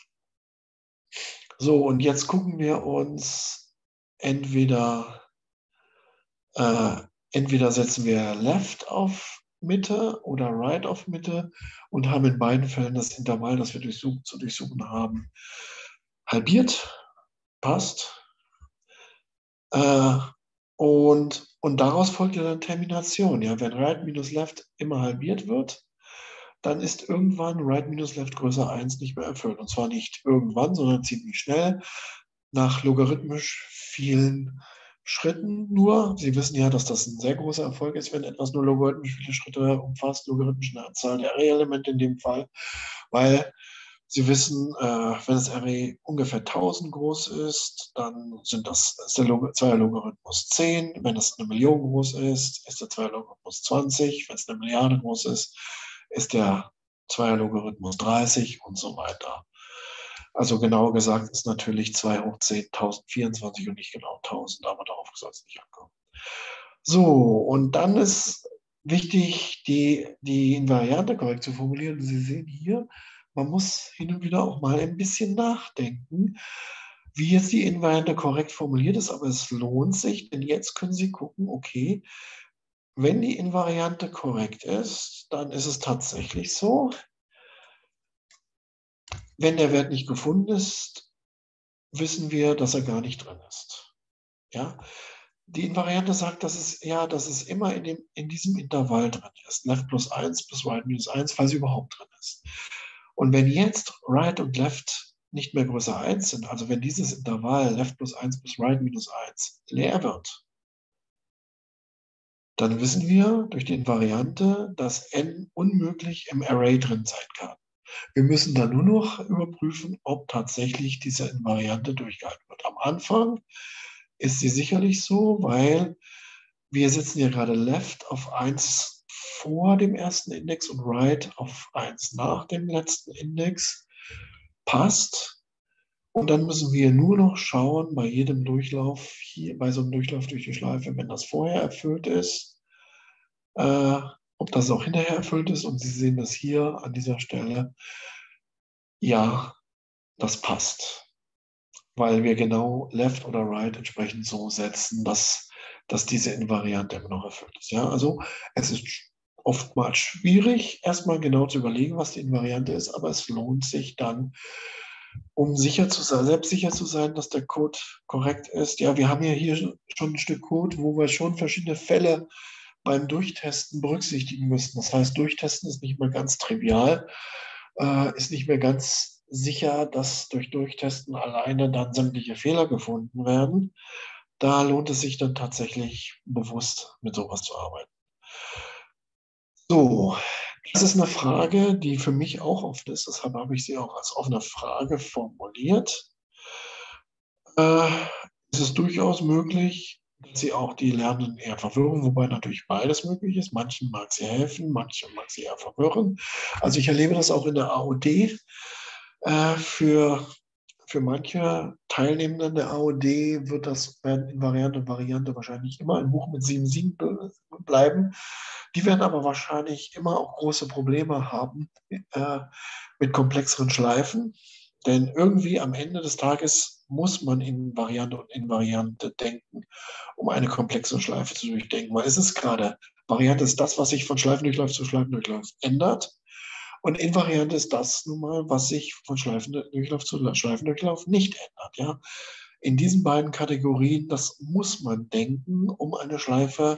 so, und jetzt gucken wir uns entweder, äh, entweder setzen wir left auf Mitte oder right auf Mitte und haben in beiden Fällen das Intervall, das wir durchsuchen, zu durchsuchen haben, halbiert. Passt. Äh, und, und daraus folgt ja dann Termination. Ja? Wenn right minus left immer halbiert wird, dann ist irgendwann right minus left größer eins nicht mehr erfüllt. Und zwar nicht irgendwann, sondern ziemlich schnell, nach logarithmisch vielen Schritten nur. Sie wissen ja, dass das ein sehr großer Erfolg ist, wenn etwas nur logarithmisch viele Schritte umfasst, logarithmisch eine Anzahl der Array-Elemente in dem Fall, weil Sie wissen, äh, wenn das Array ungefähr tausend groß ist, dann sind das, ist der Log Zweier-Logarithmus zehn. Wenn es eine Million groß ist, ist der Zweier-Logarithmus zwanzig. Wenn es eine Milliarde groß ist, ist der Zweier-Logarithmus dreißig und so weiter. Also genauer gesagt ist natürlich zwei hoch zehn tausendvierundzwanzig und nicht genau tausend, aber darauf soll es nicht ankommen. So, und dann ist wichtig, die, die Invariante korrekt zu formulieren. Sie sehen hier, man muss hin und wieder auch mal ein bisschen nachdenken, wie jetzt die Invariante korrekt formuliert ist, aber es lohnt sich, denn jetzt können Sie gucken, okay, wenn die Invariante korrekt ist, dann ist es tatsächlich so, wenn der Wert nicht gefunden ist, wissen wir, dass er gar nicht drin ist. Ja? Die Invariante sagt, dass es, ja, dass es immer in, dem, in diesem Intervall drin ist. Left plus eins bis right minus eins, falls sie überhaupt drin ist. Und wenn jetzt right und left nicht mehr größer eins sind, also wenn dieses Intervall left plus eins bis right minus eins leer wird, dann wissen wir durch die Invariante, dass n unmöglich im Array drin sein kann. Wir müssen dann nur noch überprüfen, ob tatsächlich diese Invariante durchgehalten wird. Am Anfang ist sie sicherlich so, weil wir setzen hier gerade left auf eins vor dem ersten Index und right auf eins nach dem letzten Index. Passt. Und dann müssen wir nur noch schauen, bei jedem Durchlauf, hier bei so einem Durchlauf durch die Schleife, wenn das vorher erfüllt ist, äh, ob das auch hinterher erfüllt ist. Und Sie sehen das hier an dieser Stelle. Ja, das passt, weil wir genau left oder right entsprechend so setzen, dass, dass diese Invariante immer noch erfüllt ist. Ja, also es ist oftmals schwierig, erstmal genau zu überlegen, was die Invariante ist, aber es lohnt sich dann, um sicher zu sein, selbst sicher zu sein, dass der Code korrekt ist. Ja, wir haben ja hier schon ein Stück Code, wo wir schon verschiedene Fälle beim Durchtesten berücksichtigen müssen. Das heißt, Durchtesten ist nicht mehr ganz trivial, äh, ist nicht mehr ganz sicher, dass durch Durchtesten alleine dann sämtliche Fehler gefunden werden. Da lohnt es sich dann tatsächlich bewusst mit sowas zu arbeiten. So, das ist eine Frage, die für mich auch oft ist. Deshalb habe ich sie auch als offene Frage formuliert. Äh, es ist durchaus möglich, dass sie auch die Lernenden eher verwirren, wobei natürlich beides möglich ist. Manchen mag sie helfen, manchen mag sie eher verwirren. Also ich erlebe das auch in der A O D. Äh, für, für manche Teilnehmenden der A O D wird das werden in Variante und Variante wahrscheinlich immer ein Buch mit sieben sieben bleiben. Die werden aber wahrscheinlich immer auch große Probleme haben äh, mit komplexeren Schleifen. Denn irgendwie am Ende des Tages muss man in Variante und Invariante denken, um eine komplexe Schleife zu durchdenken. Weil es ist gerade, Variante ist das, was sich von Schleifendurchlauf zu Schleifendurchlauf ändert. Und Invariante ist das nun mal, was sich von Schleifendurchlauf zu Schleifendurchlauf nicht ändert. Ja? In diesen beiden Kategorien, das muss man denken, um eine Schleife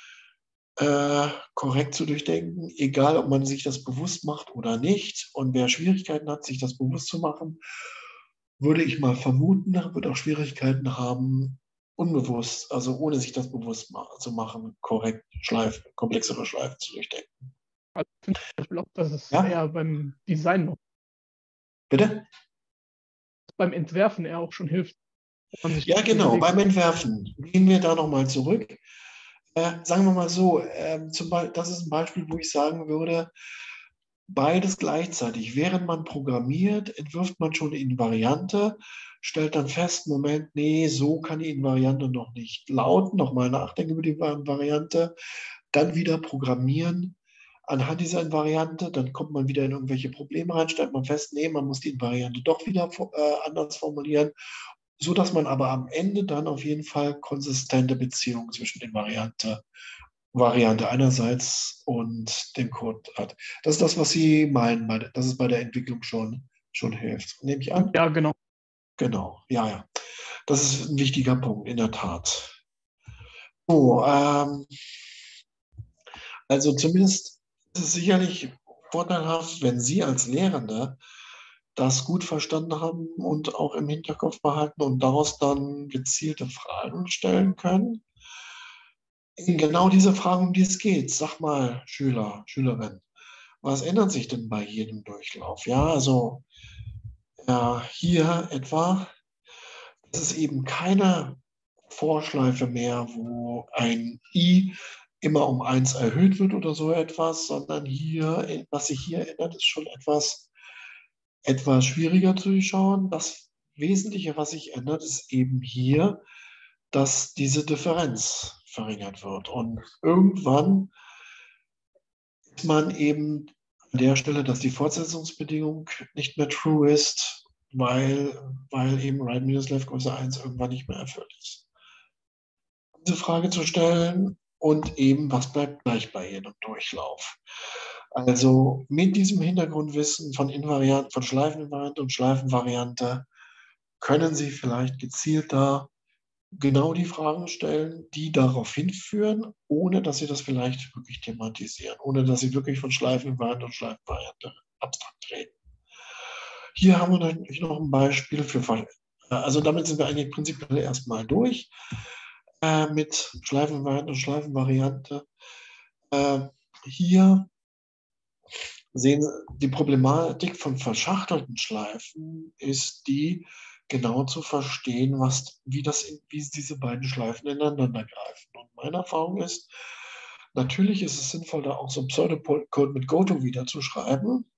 äh, korrekt zu durchdenken, egal ob man sich das bewusst macht oder nicht. Und wer Schwierigkeiten hat, sich das bewusst zu machen, würde ich mal vermuten, wird auch Schwierigkeiten haben, unbewusst, also ohne sich das bewusst ma zu machen, korrekt Schleifen, komplexere Schleifen zu durchdenken. Also ich finde zum Beispiel auch, dass es Ja? eher beim Design noch, Bitte? beim Entwerfen eher auch schon hilft. Wenn man sich Ja, genau, überlegt, beim Entwerfen. Gehen wir da nochmal zurück. Äh, sagen wir mal so, äh, zum Beispiel, das ist ein Beispiel, wo ich sagen würde, beides gleichzeitig. Während man programmiert, entwirft man schon die Invariante, stellt dann fest, Moment, nee, so kann die Invariante noch nicht lauten, nochmal nachdenken über die Variante, dann wieder programmieren anhand dieser Invariante, dann kommt man wieder in irgendwelche Probleme rein, stellt man fest, nee, man muss die Invariante doch wieder äh, anders formulieren, so dass man aber am Ende dann auf jeden Fall konsistente Beziehungen zwischen den Variante Variante einerseits und dem Code hat. Das ist das, was Sie meinen, dass es bei der Entwicklung schon, schon hilft. Nehme ich an? ja, genau. Genau, ja, ja. Das ist ein wichtiger Punkt, in der Tat. So, ähm, also zumindest ist es sicherlich vorteilhaft, wenn Sie als Lehrende das gut verstanden haben und auch im Hinterkopf behalten und daraus dann gezielte Fragen stellen können. Genau diese Fragen, um die es geht. Sag mal, Schüler, Schülerin, was ändert sich denn bei jedem Durchlauf? Ja, also ja, hier etwa, es ist eben keine Vorschleife mehr, wo ein i immer um eins erhöht wird oder so etwas, sondern hier, was sich hier ändert, ist schon etwas, etwas schwieriger zu durchschauen. Das Wesentliche, was sich ändert, ist eben hier, dass diese Differenz verringert wird. Und irgendwann ist man eben an der Stelle, dass die Fortsetzungsbedingung nicht mehr true ist, weil, weil eben right minus left größer eins irgendwann nicht mehr erfüllt ist. Diese Frage zu stellen und eben, was bleibt gleich bei jedem Durchlauf. Also mit diesem Hintergrundwissen von Invarianten, von Schleifeninvariante und Schleifenvariante können Sie vielleicht gezielter genau die Fragen stellen, die darauf hinführen, ohne dass Sie das vielleicht wirklich thematisieren, ohne dass Sie wirklich von Schleifenvariante und Schleifenvariante abstrakt reden. Hier haben wir natürlich noch ein Beispiel für, also damit sind wir eigentlich prinzipiell erstmal durch äh, mit Schleifenvariante und Schleifenvariante. Äh, hier sehen Sie, die Problematik von verschachtelten Schleifen ist die, genau zu verstehen, was, wie, das, wie diese beiden Schleifen ineinander greifen. Und meine Erfahrung ist, natürlich ist es sinnvoll, da auch so einen Pseudocode mit Goto wieder zu schreiben.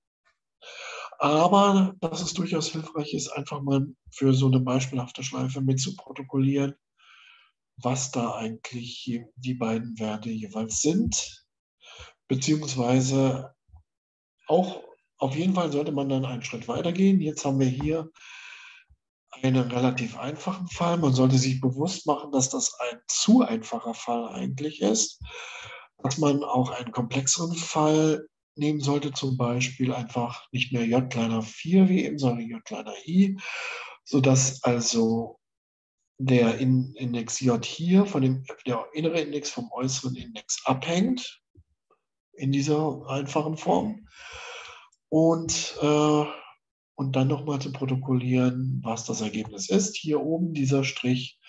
Aber dass es durchaus hilfreich ist, einfach mal für so eine beispielhafte Schleife mit zu protokollieren, was da eigentlich die beiden Werte jeweils sind. Beziehungsweise auch auf jeden Fall sollte man dann einen Schritt weitergehen. Jetzt haben wir hier einen relativ einfachen Fall. Man sollte sich bewusst machen, dass das ein zu einfacher Fall eigentlich ist, dass man auch einen komplexeren Fall nehmen sollte, zum Beispiel einfach nicht mehr j kleiner vier wie eben, sondern j kleiner i, sodass also der Index j hier von dem, der innere Index vom äußeren Index abhängt, in dieser einfachen Form. Und, äh, und dann nochmal zu protokollieren, was das Ergebnis ist. Hier oben dieser Strich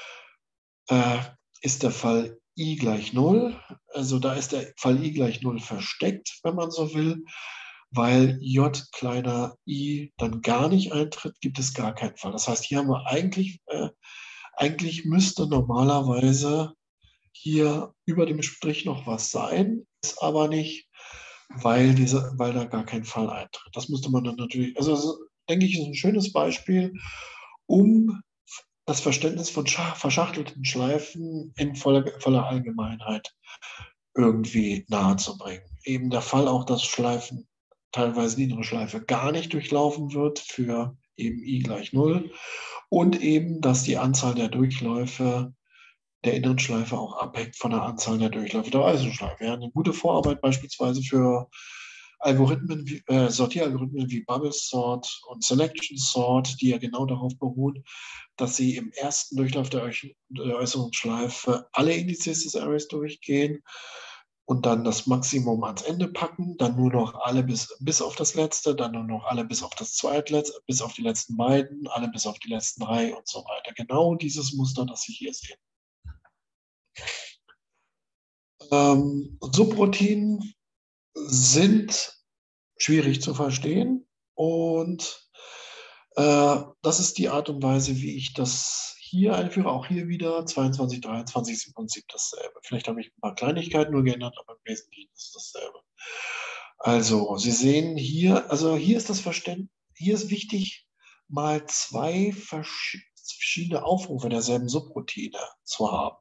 äh, ist der Fall i gleich null. Also da ist der Fall i gleich null versteckt, wenn man so will. Weil j kleiner i dann gar nicht eintritt, gibt es gar keinen Fall. Das heißt, hier haben wir eigentlich, äh, eigentlich müsste normalerweise hier über dem Strich noch was sein, ist aber nicht, weil, diese, weil da gar kein Fall eintritt. Das müsste man dann natürlich, also das, denke ich, ist ein schönes Beispiel, um das Verständnis von verschachtelten Schleifen in voller, voller Allgemeinheit irgendwie nahezubringen. Eben der Fall auch, dass Schleifen, teilweise die innere Schleife, gar nicht durchlaufen wird für eben i gleich null und eben, dass die Anzahl der Durchläufe der inneren Schleife auch abhängt von der Anzahl der Durchläufe der äußeren Schleife. Ja, eine gute Vorarbeit beispielsweise für Algorithmen, wie, äh, Sortieralgorithmen wie Bubble Sort und Selection Sort, die ja genau darauf beruhen, dass sie im ersten Durchlauf der, der äußeren Schleife alle Indizes des Arrays durchgehen und dann das Maximum ans Ende packen, dann nur noch alle bis, bis auf das letzte, dann nur noch alle bis auf das zweitletzte, bis auf die letzten beiden, alle bis auf die letzten drei und so weiter. Genau dieses Muster, das Sie hier sehen. Ähm, Subroutinen sind schwierig zu verstehen und äh, das ist die Art und Weise, wie ich das hier einführe. Auch hier wieder zweiundzwanzig, dreiundzwanzig ist im Prinzip dasselbe. Vielleicht habe ich ein paar Kleinigkeiten nur geändert, aber im Wesentlichen ist es dasselbe. Also, Sie sehen hier, also hier ist das Verständnis, hier ist wichtig, mal zwei verschiedene Aufrufe derselben Subroutine zu haben.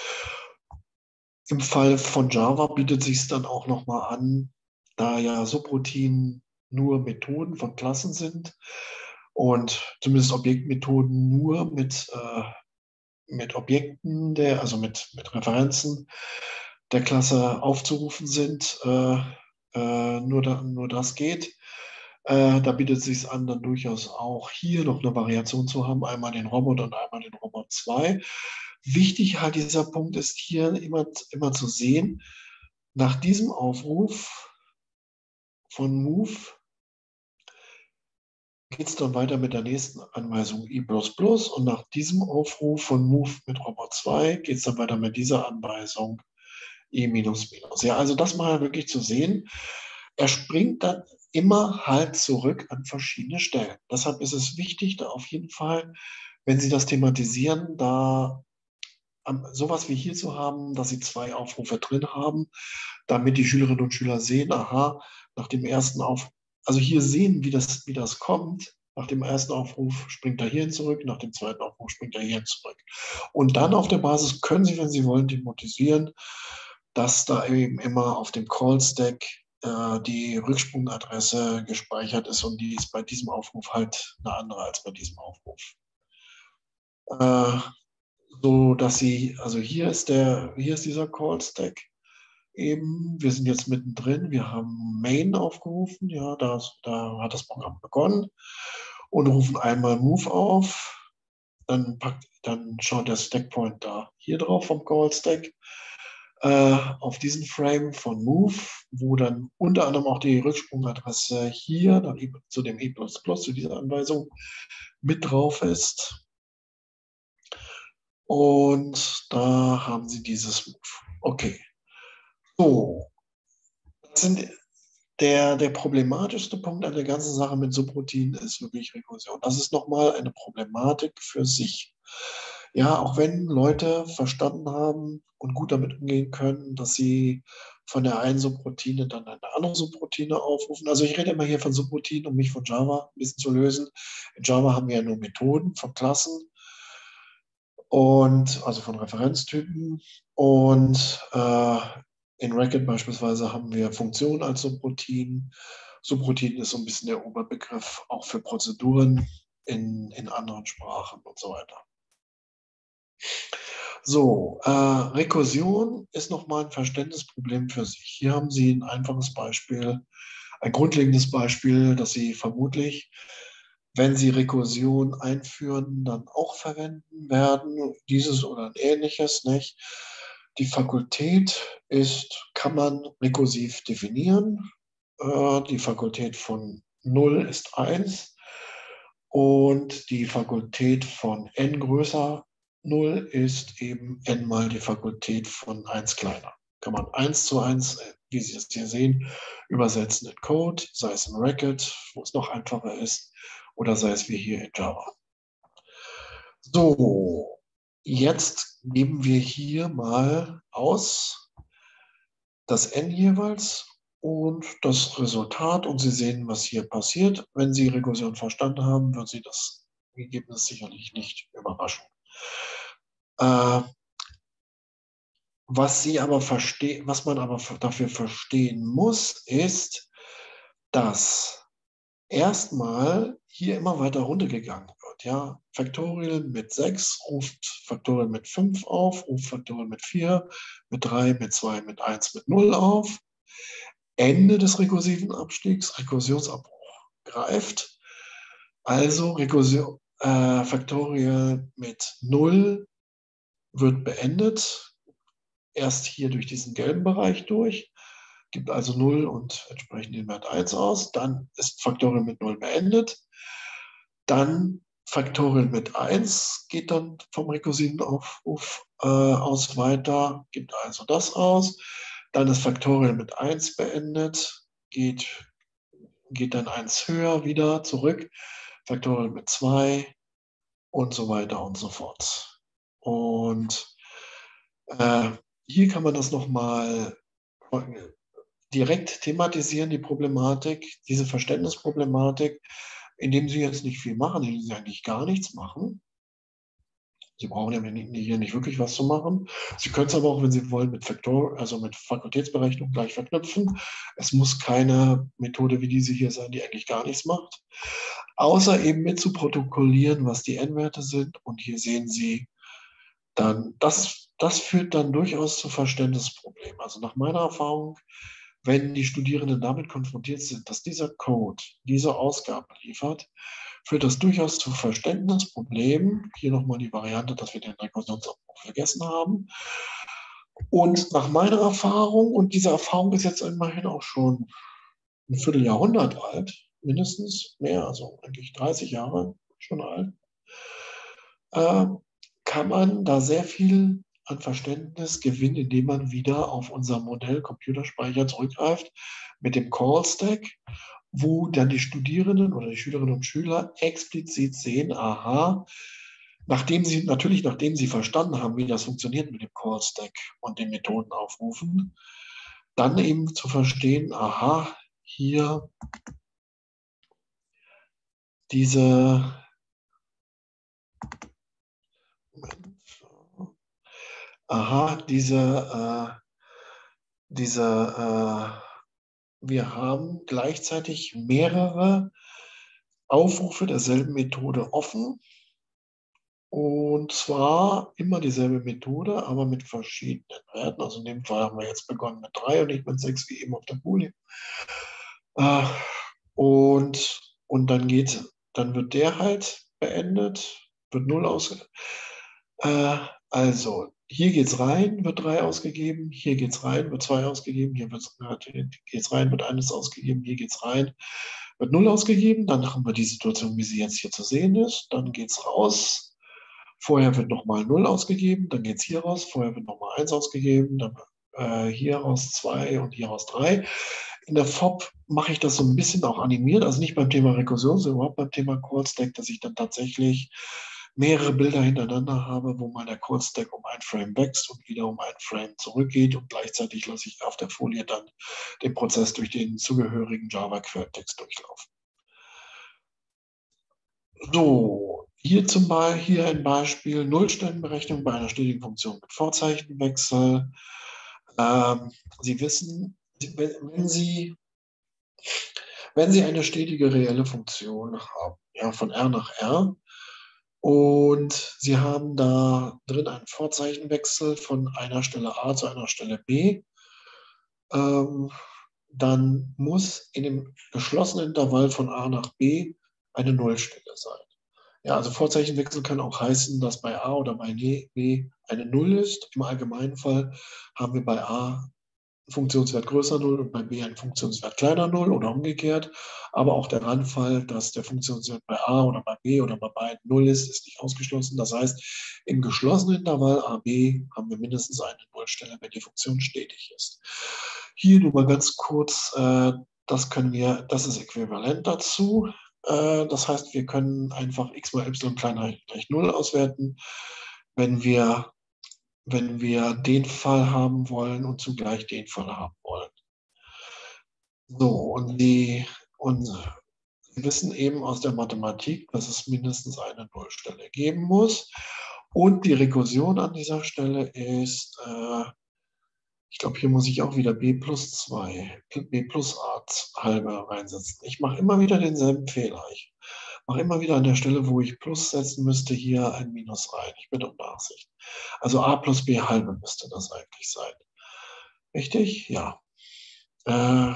Im Fall von Java bietet sich es dann auch nochmal an, da ja Subroutinen nur Methoden von Klassen sind und zumindest Objektmethoden nur mit, äh, mit Objekten, der, also mit, mit Referenzen der Klasse aufzurufen sind, äh, äh, nur, da, nur das geht. Äh, da bietet es sich an, dann durchaus auch hier noch eine Variation zu haben, einmal den Robot und einmal den Robot zwei. Wichtig halt dieser Punkt ist hier immer, immer zu sehen, nach diesem Aufruf von Move geht es dann weiter mit der nächsten Anweisung i plus plus und nach diesem Aufruf von Move mit Robot zwei geht es dann weiter mit dieser Anweisung i minus minus. Ja, also das mal wirklich zu sehen. Er springt dann immer halt zurück an verschiedene Stellen. Deshalb ist es wichtig, da auf jeden Fall, wenn Sie das thematisieren, da ähm, sowas wie hier zu haben, dass Sie zwei Aufrufe drin haben, damit die Schülerinnen und Schüler sehen, aha, nach dem ersten Aufruf, also hier sehen, wie das, wie das kommt. Nach dem ersten Aufruf springt er hierhin zurück, nach dem zweiten Aufruf springt er hierhin zurück. Und dann auf der Basis können Sie, wenn Sie wollen, thematisieren, dass da eben immer auf dem Call-Stack äh, die Rücksprungadresse gespeichert ist und die ist bei diesem Aufruf halt eine andere als bei diesem Aufruf. Äh, so dass Sie, also hier ist der, hier ist dieser Call-Stack eben, wir sind jetzt mittendrin, wir haben Main aufgerufen, ja, da, da hat das Programm begonnen und rufen einmal Move auf, dann, packt, dann schaut der Stackpointer hier drauf vom Call-Stack äh, auf diesen Frame von Move, wo dann unter anderem auch die Rücksprungadresse hier nach, zu dem i plus plus, zu dieser Anweisung mit drauf ist. Und da haben Sie dieses Move. Okay. So, das sind der, der problematischste Punkt an der ganzen Sache mit Subroutinen ist wirklich Rekursion. Das ist nochmal eine Problematik für sich. Ja, auch wenn Leute verstanden haben und gut damit umgehen können, dass sie von der einen Subroutine dann eine andere Subroutine aufrufen. Also ich rede immer hier von Subroutinen, um mich von Java ein bisschen zu lösen. In Java haben wir ja nur Methoden von Klassen und also von Referenztypen. Und äh, in Racket beispielsweise haben wir Funktionen als Subroutinen. Subroutinen ist so ein bisschen der Oberbegriff auch für Prozeduren in, in anderen Sprachen und so weiter. So, äh, Rekursion ist nochmal ein Verständnisproblem für sich. Hier haben Sie ein einfaches Beispiel, ein grundlegendes Beispiel, das Sie vermutlich, wenn Sie Rekursion einführen, dann auch verwenden werden, dieses oder ein ähnliches, nicht? Die Fakultät ist, kann man rekursiv definieren. Äh, die Fakultät von null ist eins und die Fakultät von n größer null ist eben n mal die Fakultät von eins kleiner. Kann man eins zu eins, wie Sie es hier sehen, übersetzen in Code, sei es in Racket, wo es noch einfacher ist, oder sei es wie hier in Java. So, jetzt geben wir hier mal aus das n jeweils und das Resultat und Sie sehen, was hier passiert. Wenn Sie Rekursion verstanden haben, wird Sie das Ergebnis sicherlich nicht überraschen. Äh, was Sie aber verstehen, was man aber dafür verstehen muss, ist, dass erstmal hier immer weiter runtergegangen wird. Ja? Factorial mit sechs ruft Factorial mit fünf auf, ruft Factorial mit vier, mit drei, mit zwei, mit eins, mit null auf. Ende des rekursiven Abstiegs, Rekursionsabbruch greift. Also Rekursion, äh, Factorial mit null wird beendet. Erst hier durch diesen gelben Bereich durch. Gibt also null und entsprechend den Wert eins aus. Dann ist Factorial mit null beendet. Dann Factorial mit eins geht dann vom rekursiven Aufruf äh, aus weiter, gibt also das aus. Dann ist Factorial mit eins beendet, geht, geht dann eins höher wieder zurück. Factorial mit zwei und so weiter und so fort. Und äh, hier kann man das nochmal direkt thematisieren, die Problematik, diese Verständnisproblematik, indem Sie jetzt nicht viel machen, indem Sie eigentlich gar nichts machen. Sie brauchen ja hier nicht wirklich was zu machen. Sie können es aber auch, wenn Sie wollen, mit Faktor, also mit Fakultätsberechnung gleich verknüpfen. Es muss keine Methode wie diese hier sein, die eigentlich gar nichts macht, außer eben mit zu protokollieren, was die n-Werte sind. Und hier sehen Sie dann, das, das führt dann durchaus zu Verständnisproblemen. Also nach meiner Erfahrung, wenn die Studierenden damit konfrontiert sind, dass dieser Code diese Ausgabe liefert, führt das durchaus zu Verständnisproblemen. Hier nochmal die Variante, dass wir den Rekursionsabbruch vergessen haben. Und nach meiner Erfahrung, und diese Erfahrung ist jetzt immerhin auch schon ein Vierteljahrhundert alt, mindestens mehr, also eigentlich dreißig Jahre schon alt, äh, kann man da sehr viel an Verständnis gewinnen, indem man wieder auf unser Modell Computerspeicher zurückgreift mit dem Call-Stack, wo dann die Studierenden oder die Schülerinnen und Schüler explizit sehen, aha, nachdem sie, natürlich nachdem sie verstanden haben, wie das funktioniert mit dem Call-Stack und den Methoden aufrufen, dann eben zu verstehen, aha, hier diese, aha, diese, äh, diese, äh, wir haben gleichzeitig mehrere Aufrufe derselben Methode offen. Und zwar immer dieselbe Methode, aber mit verschiedenen Werten. Also in dem Fall haben wir jetzt begonnen mit drei und nicht mit sechs, wie eben auf der Folie. Äh, und, und dann geht, dann wird der halt beendet, wird null aus. Äh, also hier geht es rein, wird drei ausgegeben, hier geht es rein, wird zwei ausgegeben, hier geht es rein, wird eines ausgegeben, hier geht es rein, wird null ausgegeben. Dann haben wir die Situation, wie sie jetzt hier zu sehen ist. Dann geht es raus. Vorher wird nochmal null ausgegeben, dann geht es hier raus, vorher wird nochmal eins ausgegeben, dann äh, hier raus zwei und hier raus drei. In der F O P mache ich das so ein bisschen auch animiert, also nicht beim Thema Rekursion, sondern überhaupt beim Thema Call-Stack, dass ich dann tatsächlich mehrere Bilder hintereinander habe, wo mal der Call-Stack um ein Frame wächst und wieder um ein Frame zurückgeht und gleichzeitig lasse ich auf der Folie dann den Prozess durch den zugehörigen Java-Quelltext durchlaufen. So, hier zum Beispiel hier ein Beispiel Nullstellenberechnung bei einer stetigen Funktion mit Vorzeichenwechsel. Ähm, Sie wissen, wenn Sie, wenn Sie eine stetige reelle Funktion haben, ja, von R nach R, und Sie haben da drin einen Vorzeichenwechsel von einer Stelle A zu einer Stelle B, ähm, dann muss in dem geschlossenen Intervall von A nach B eine Nullstelle sein. Ja, also Vorzeichenwechsel kann auch heißen, dass bei A oder bei B eine Null ist. Im Allgemeinfall haben wir bei A einen Funktionswert größer Null und bei B einen Funktionswert kleiner Null oder umgekehrt. Aber auch der Randfall, dass der Funktionswert bei A oder bei B oder bei beiden Null ist, ist nicht ausgeschlossen. Das heißt, im geschlossenen Intervall A B haben wir mindestens eine Nullstelle, wenn die Funktion stetig ist. Hier nur mal ganz kurz, äh, das können wir, das ist äquivalent dazu. Das heißt, wir können einfach x mal y kleiner gleich null auswerten, wenn wir, wenn wir den Fall haben wollen und zugleich den Fall haben wollen. So, und die, und Sie wissen eben aus der Mathematik, dass es mindestens eine Nullstelle geben muss. Und die Rekursion an dieser Stelle ist, äh, ich glaube, hier muss ich auch wieder b plus zwei, b plus a halbe reinsetzen. Ich mache immer wieder denselben Fehler. Ich mache immer wieder an der Stelle, wo ich Plus setzen müsste, hier ein Minus rein. Ich bitte um Nachsicht. Also a plus b halbe müsste das eigentlich sein. Richtig? Ja. Äh,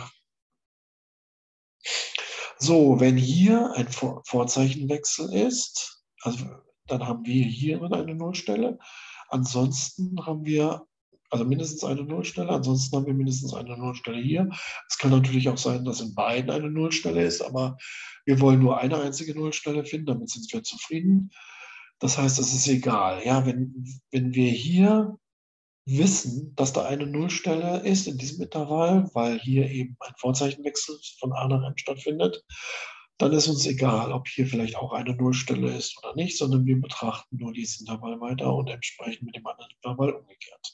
so, wenn hier ein Vor Vorzeichenwechsel ist, also dann haben wir hier eine Nullstelle. Ansonsten haben wir also mindestens eine Nullstelle, ansonsten haben wir mindestens eine Nullstelle hier. Es kann natürlich auch sein, dass in beiden eine Nullstelle ist, aber wir wollen nur eine einzige Nullstelle finden, damit sind wir zufrieden. Das heißt, es ist egal. Ja, wenn, wenn wir hier wissen, dass da eine Nullstelle ist in diesem Intervall, weil hier eben ein Vorzeichenwechsel von A nach M stattfindet, dann ist uns egal, ob hier vielleicht auch eine Nullstelle ist oder nicht, sondern wir betrachten nur dieses Intervall weiter und entsprechend mit dem anderen Intervall umgekehrt.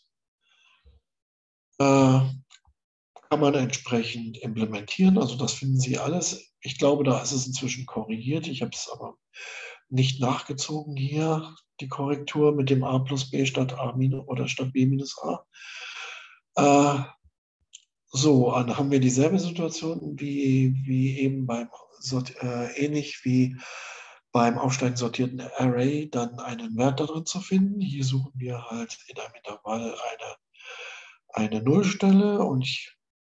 Äh, kann man entsprechend implementieren, also das finden Sie alles. Ich glaube, da ist es inzwischen korrigiert. Ich habe es aber nicht nachgezogen hier, die Korrektur mit dem a plus b statt a minus oder statt b minus a. Äh, so, dann haben wir dieselbe Situation wie, wie eben beim Sort, äh, ähnlich wie beim aufsteigend sortierten Array, dann einen Wert da drin zu finden. Hier suchen wir halt in einem Intervall eine, eine Nullstelle und ich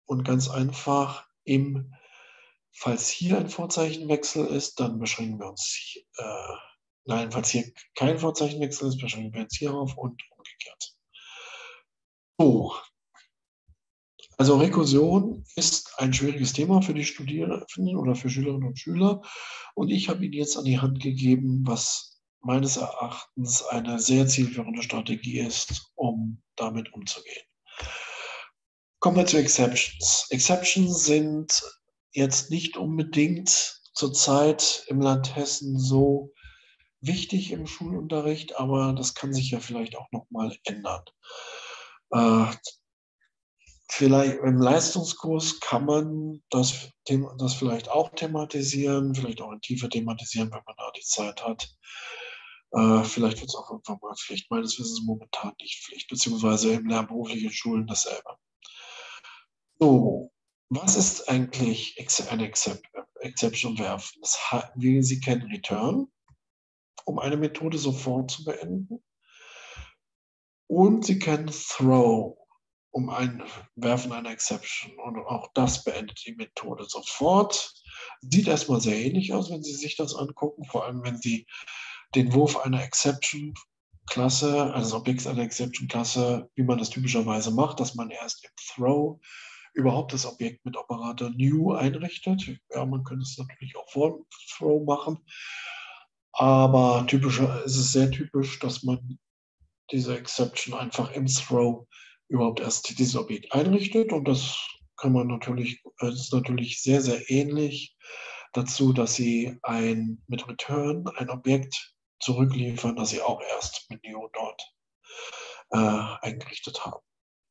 und ganz einfach im, falls hier ein Vorzeichenwechsel ist, dann beschränken wir uns, äh, nein, falls hier kein Vorzeichenwechsel ist, beschränken wir uns hierauf und umgekehrt. So, also Rekursion ist ein schwieriges Thema für die Studierenden oder für Schülerinnen und Schüler. Und ich habe Ihnen jetzt an die Hand gegeben, was meines Erachtens eine sehr zielführende Strategie ist, um damit umzugehen. Kommen wir zu Exceptions. Exceptions sind jetzt nicht unbedingt zurzeit im Land Hessen so wichtig im Schulunterricht, aber das kann sich ja vielleicht auch nochmal ändern. Äh, Vielleicht im Leistungskurs kann man das, das vielleicht auch thematisieren, vielleicht auch in Tiefe thematisieren, wenn man da die Zeit hat. Äh, vielleicht wird es auch irgendwann mal Pflicht. Meines Wissens momentan nicht Pflicht, beziehungsweise im lernberuflichen Schulen dasselbe. So, was ist eigentlich eine Exception werfen? Das, wie Sie kennen Return, um eine Methode sofort zu beenden. Und Sie kennen Throw, um ein Werfen einer Exception. Und auch das beendet die Methode sofort. Sieht erstmal sehr ähnlich aus, wenn Sie sich das angucken, vor allem wenn Sie den Wurf einer Exception-Klasse, also des Objekts einer Exception-Klasse, wie man das typischerweise macht, dass man erst im Throw überhaupt das Objekt mit Operator New einrichtet. Ja, man könnte es natürlich auch vor dem Throw machen, aber typischer ist es sehr typisch, dass man diese Exception einfach im Throw überhaupt erst dieses Objekt einrichtet. Und das kann man natürlich, das ist natürlich sehr, sehr ähnlich dazu, dass Sie ein, mit Return ein Objekt zurückliefern, das Sie auch erst mit New dort äh, eingerichtet haben.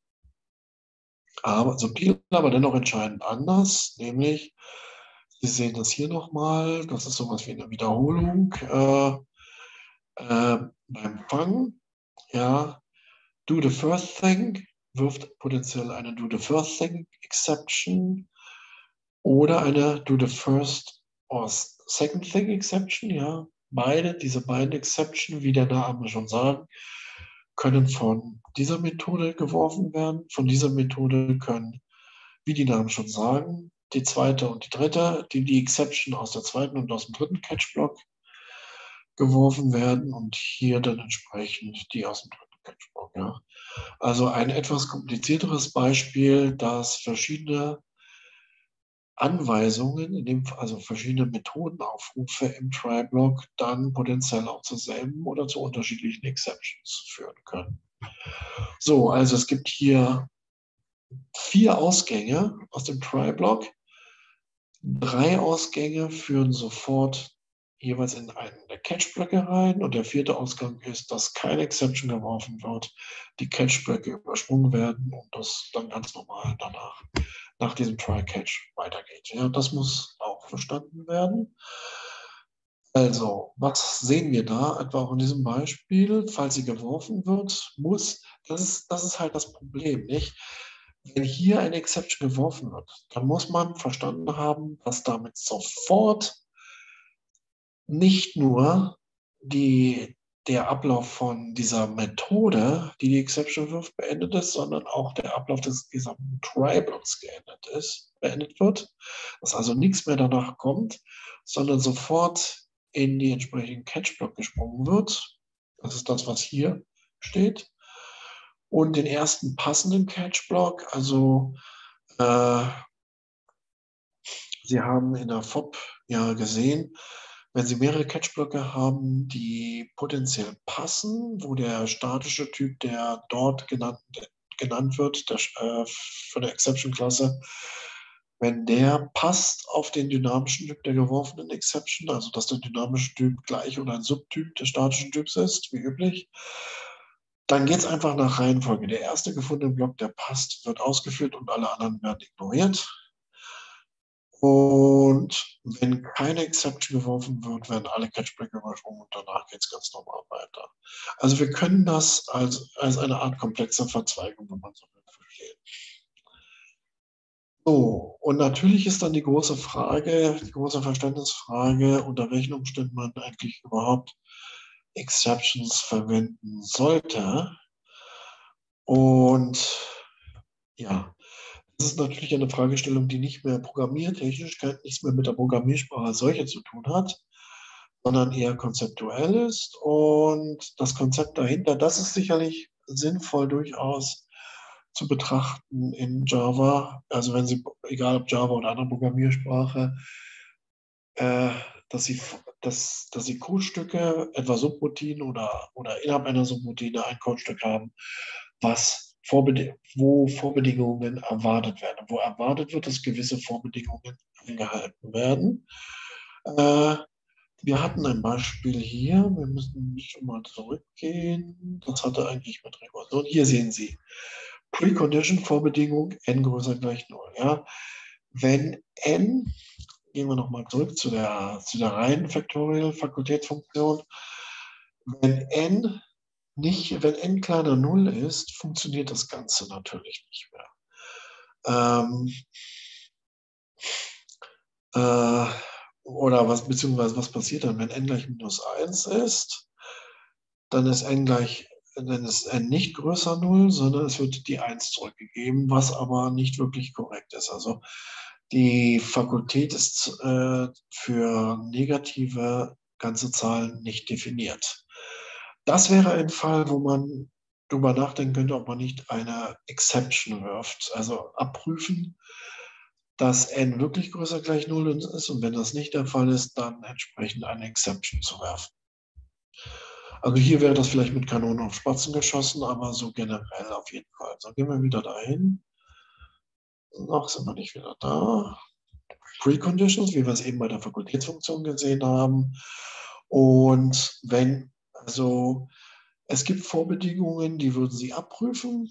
Aber subtil, aber dennoch entscheidend anders, nämlich, Sie sehen das hier nochmal, das ist sowas wie eine Wiederholung äh, äh, beim Fang. Ja, do the first thing wirft potenziell eine do the first thing Exception oder eine do the first or second thing Exception. Ja, beide, diese beiden Exception, wie der Name schon sagt, können von dieser Methode geworfen werden. Von dieser Methode können, wie die Namen schon sagen, die zweite und die dritte, die, die Exception aus der zweiten und aus dem dritten Catch-Block geworfen werden und hier dann entsprechend die aus dem dritten Catch-Block. Ja. Also ein etwas komplizierteres Beispiel, das verschiedene Anweisungen, in dem, also verschiedene Methodenaufrufe im Try-Block dann potenziell auch zur selben oder zu unterschiedlichen Exceptions führen können. So, also es gibt hier vier Ausgänge aus dem Try-Block. Drei Ausgänge führen sofort jeweils in einen der Catch-Blöcke rein und der vierte Ausgang ist, dass keine Exception geworfen wird, die Catch-Blöcke übersprungen werden und das dann ganz normal danach nach diesem Try-Catch weitergeht. Ja, das muss auch verstanden werden. Also, was sehen wir da? Etwa auch in diesem Beispiel, falls sie geworfen wird, muss, das ist, das ist halt das Problem, nicht? Wenn hier eine Exception geworfen wird, dann muss man verstanden haben, dass damit sofort nicht nur die, der Ablauf von dieser Methode, die die Exception wirft, beendet ist, sondern auch der Ablauf des gesamten Try-Blocks geendet ist, beendet wird. Dass also nichts mehr danach kommt, sondern sofort in die entsprechenden Catch-Block gesprungen wird. Das ist das, was hier steht. Und den ersten passenden Catch-Block, also äh, Sie haben in der F O P ja gesehen, wenn Sie mehrere Catch-Blöcke haben, die potenziell passen, wo der statische Typ, der dort genannt, genannt wird, der, äh, von der Exception-Klasse, wenn der passt auf den dynamischen Typ der geworfenen Exception, also dass der dynamische Typ gleich oder ein Subtyp des statischen Typs ist, wie üblich, dann geht es einfach nach Reihenfolge. Der erste gefundene Block, der passt, wird ausgeführt und alle anderen werden ignoriert. Und wenn keine Exception geworfen wird, werden alle Catchblöcke übersprungen und danach geht es ganz normal weiter. Also wir können das als, als eine Art komplexe Verzweigung, wenn man so will, verstehen. So, und natürlich ist dann die große Frage, die große Verständnisfrage, unter welchen Umständen man eigentlich überhaupt Exceptions verwenden sollte. Und ja, Das ist natürlich eine Fragestellung, die nicht mehr programmiertechnisch, nichts mehr mit der Programmiersprache als solche zu tun hat, sondern eher konzeptuell ist. Und das Konzept dahinter, das ist sicherlich sinnvoll durchaus zu betrachten in Java. Also wenn Sie, egal ob Java oder andere Programmiersprache, äh, dass Sie, dass, dass Sie Codestücke, etwa Subroutinen oder, oder innerhalb einer Subroutine ein Codestück haben, was Vorbedi wo Vorbedingungen erwartet werden, wo erwartet wird, dass gewisse Vorbedingungen eingehalten werden. Äh, wir hatten ein Beispiel hier, wir müssen schon mal zurückgehen. Das hatte eigentlich mit Rekursion. Hier sehen Sie, Precondition, Vorbedingung, n größer gleich null. Ja? Wenn n, gehen wir nochmal zurück zu der, zu der reinen Factorial Fakultätsfunktion, wenn n nicht, wenn n kleiner null ist, funktioniert das Ganze natürlich nicht mehr. Ähm, äh, oder was, beziehungsweise was passiert dann, wenn n gleich minus eins ist, dann ist n gleich, dann ist n nicht größer null, sondern es wird die eins zurückgegeben, was aber nicht wirklich korrekt ist. Also die Fakultät ist äh, für negative ganze Zahlen nicht definiert. Das wäre ein Fall, wo man darüber nachdenken könnte, ob man nicht eine Exception wirft, also abprüfen, dass n wirklich größer gleich null ist und wenn das nicht der Fall ist, dann entsprechend eine Exception zu werfen. Also hier wäre das vielleicht mit Kanonen auf Spatzen geschossen, aber so generell auf jeden Fall. So, gehen wir wieder dahin. Noch sind wir nicht wieder da. Preconditions, wie wir es eben bei der Fakultätsfunktion gesehen haben. Und wenn, also es gibt Vorbedingungen, die würden Sie abprüfen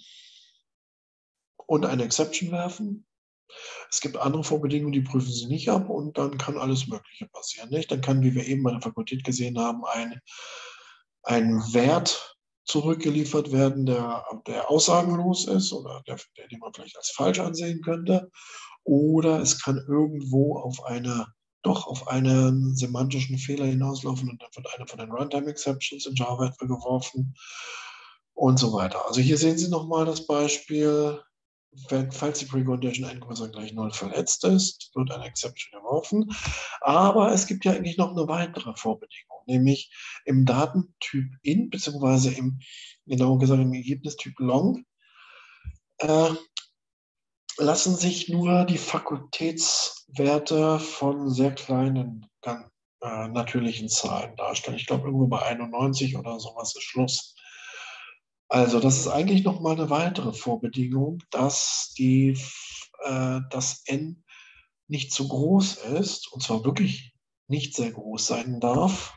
und eine Exception werfen. Es gibt andere Vorbedingungen, die prüfen Sie nicht ab und dann kann alles Mögliche passieren. Nicht? Dann kann, wie wir eben bei der Fakultät gesehen haben, ein, ein Wert zurückgeliefert werden, der, der aussagenlos ist oder der, den man vielleicht als falsch ansehen könnte. Oder es kann irgendwo auf eine, doch auf einen semantischen Fehler hinauslaufen und dann wird eine von den Runtime Exceptions in Java etwa geworfen und so weiter. Also hier sehen Sie nochmal das Beispiel, wenn, falls die Precondition n größer gleich null verletzt ist, wird eine Exception geworfen. Aber es gibt ja eigentlich noch eine weitere Vorbedingung, nämlich im Datentyp int, beziehungsweise im, genauer gesagt im Ergebnistyp long, äh, lassen sich nur die Fakultätswerte von sehr kleinen äh, natürlichen Zahlen darstellen. Ich glaube, irgendwo bei einundneunzig oder sowas ist Schluss. Also das ist eigentlich nochmal eine weitere Vorbedingung, dass, die, äh, dass n nicht zu groß ist, und zwar wirklich nicht sehr groß sein darf.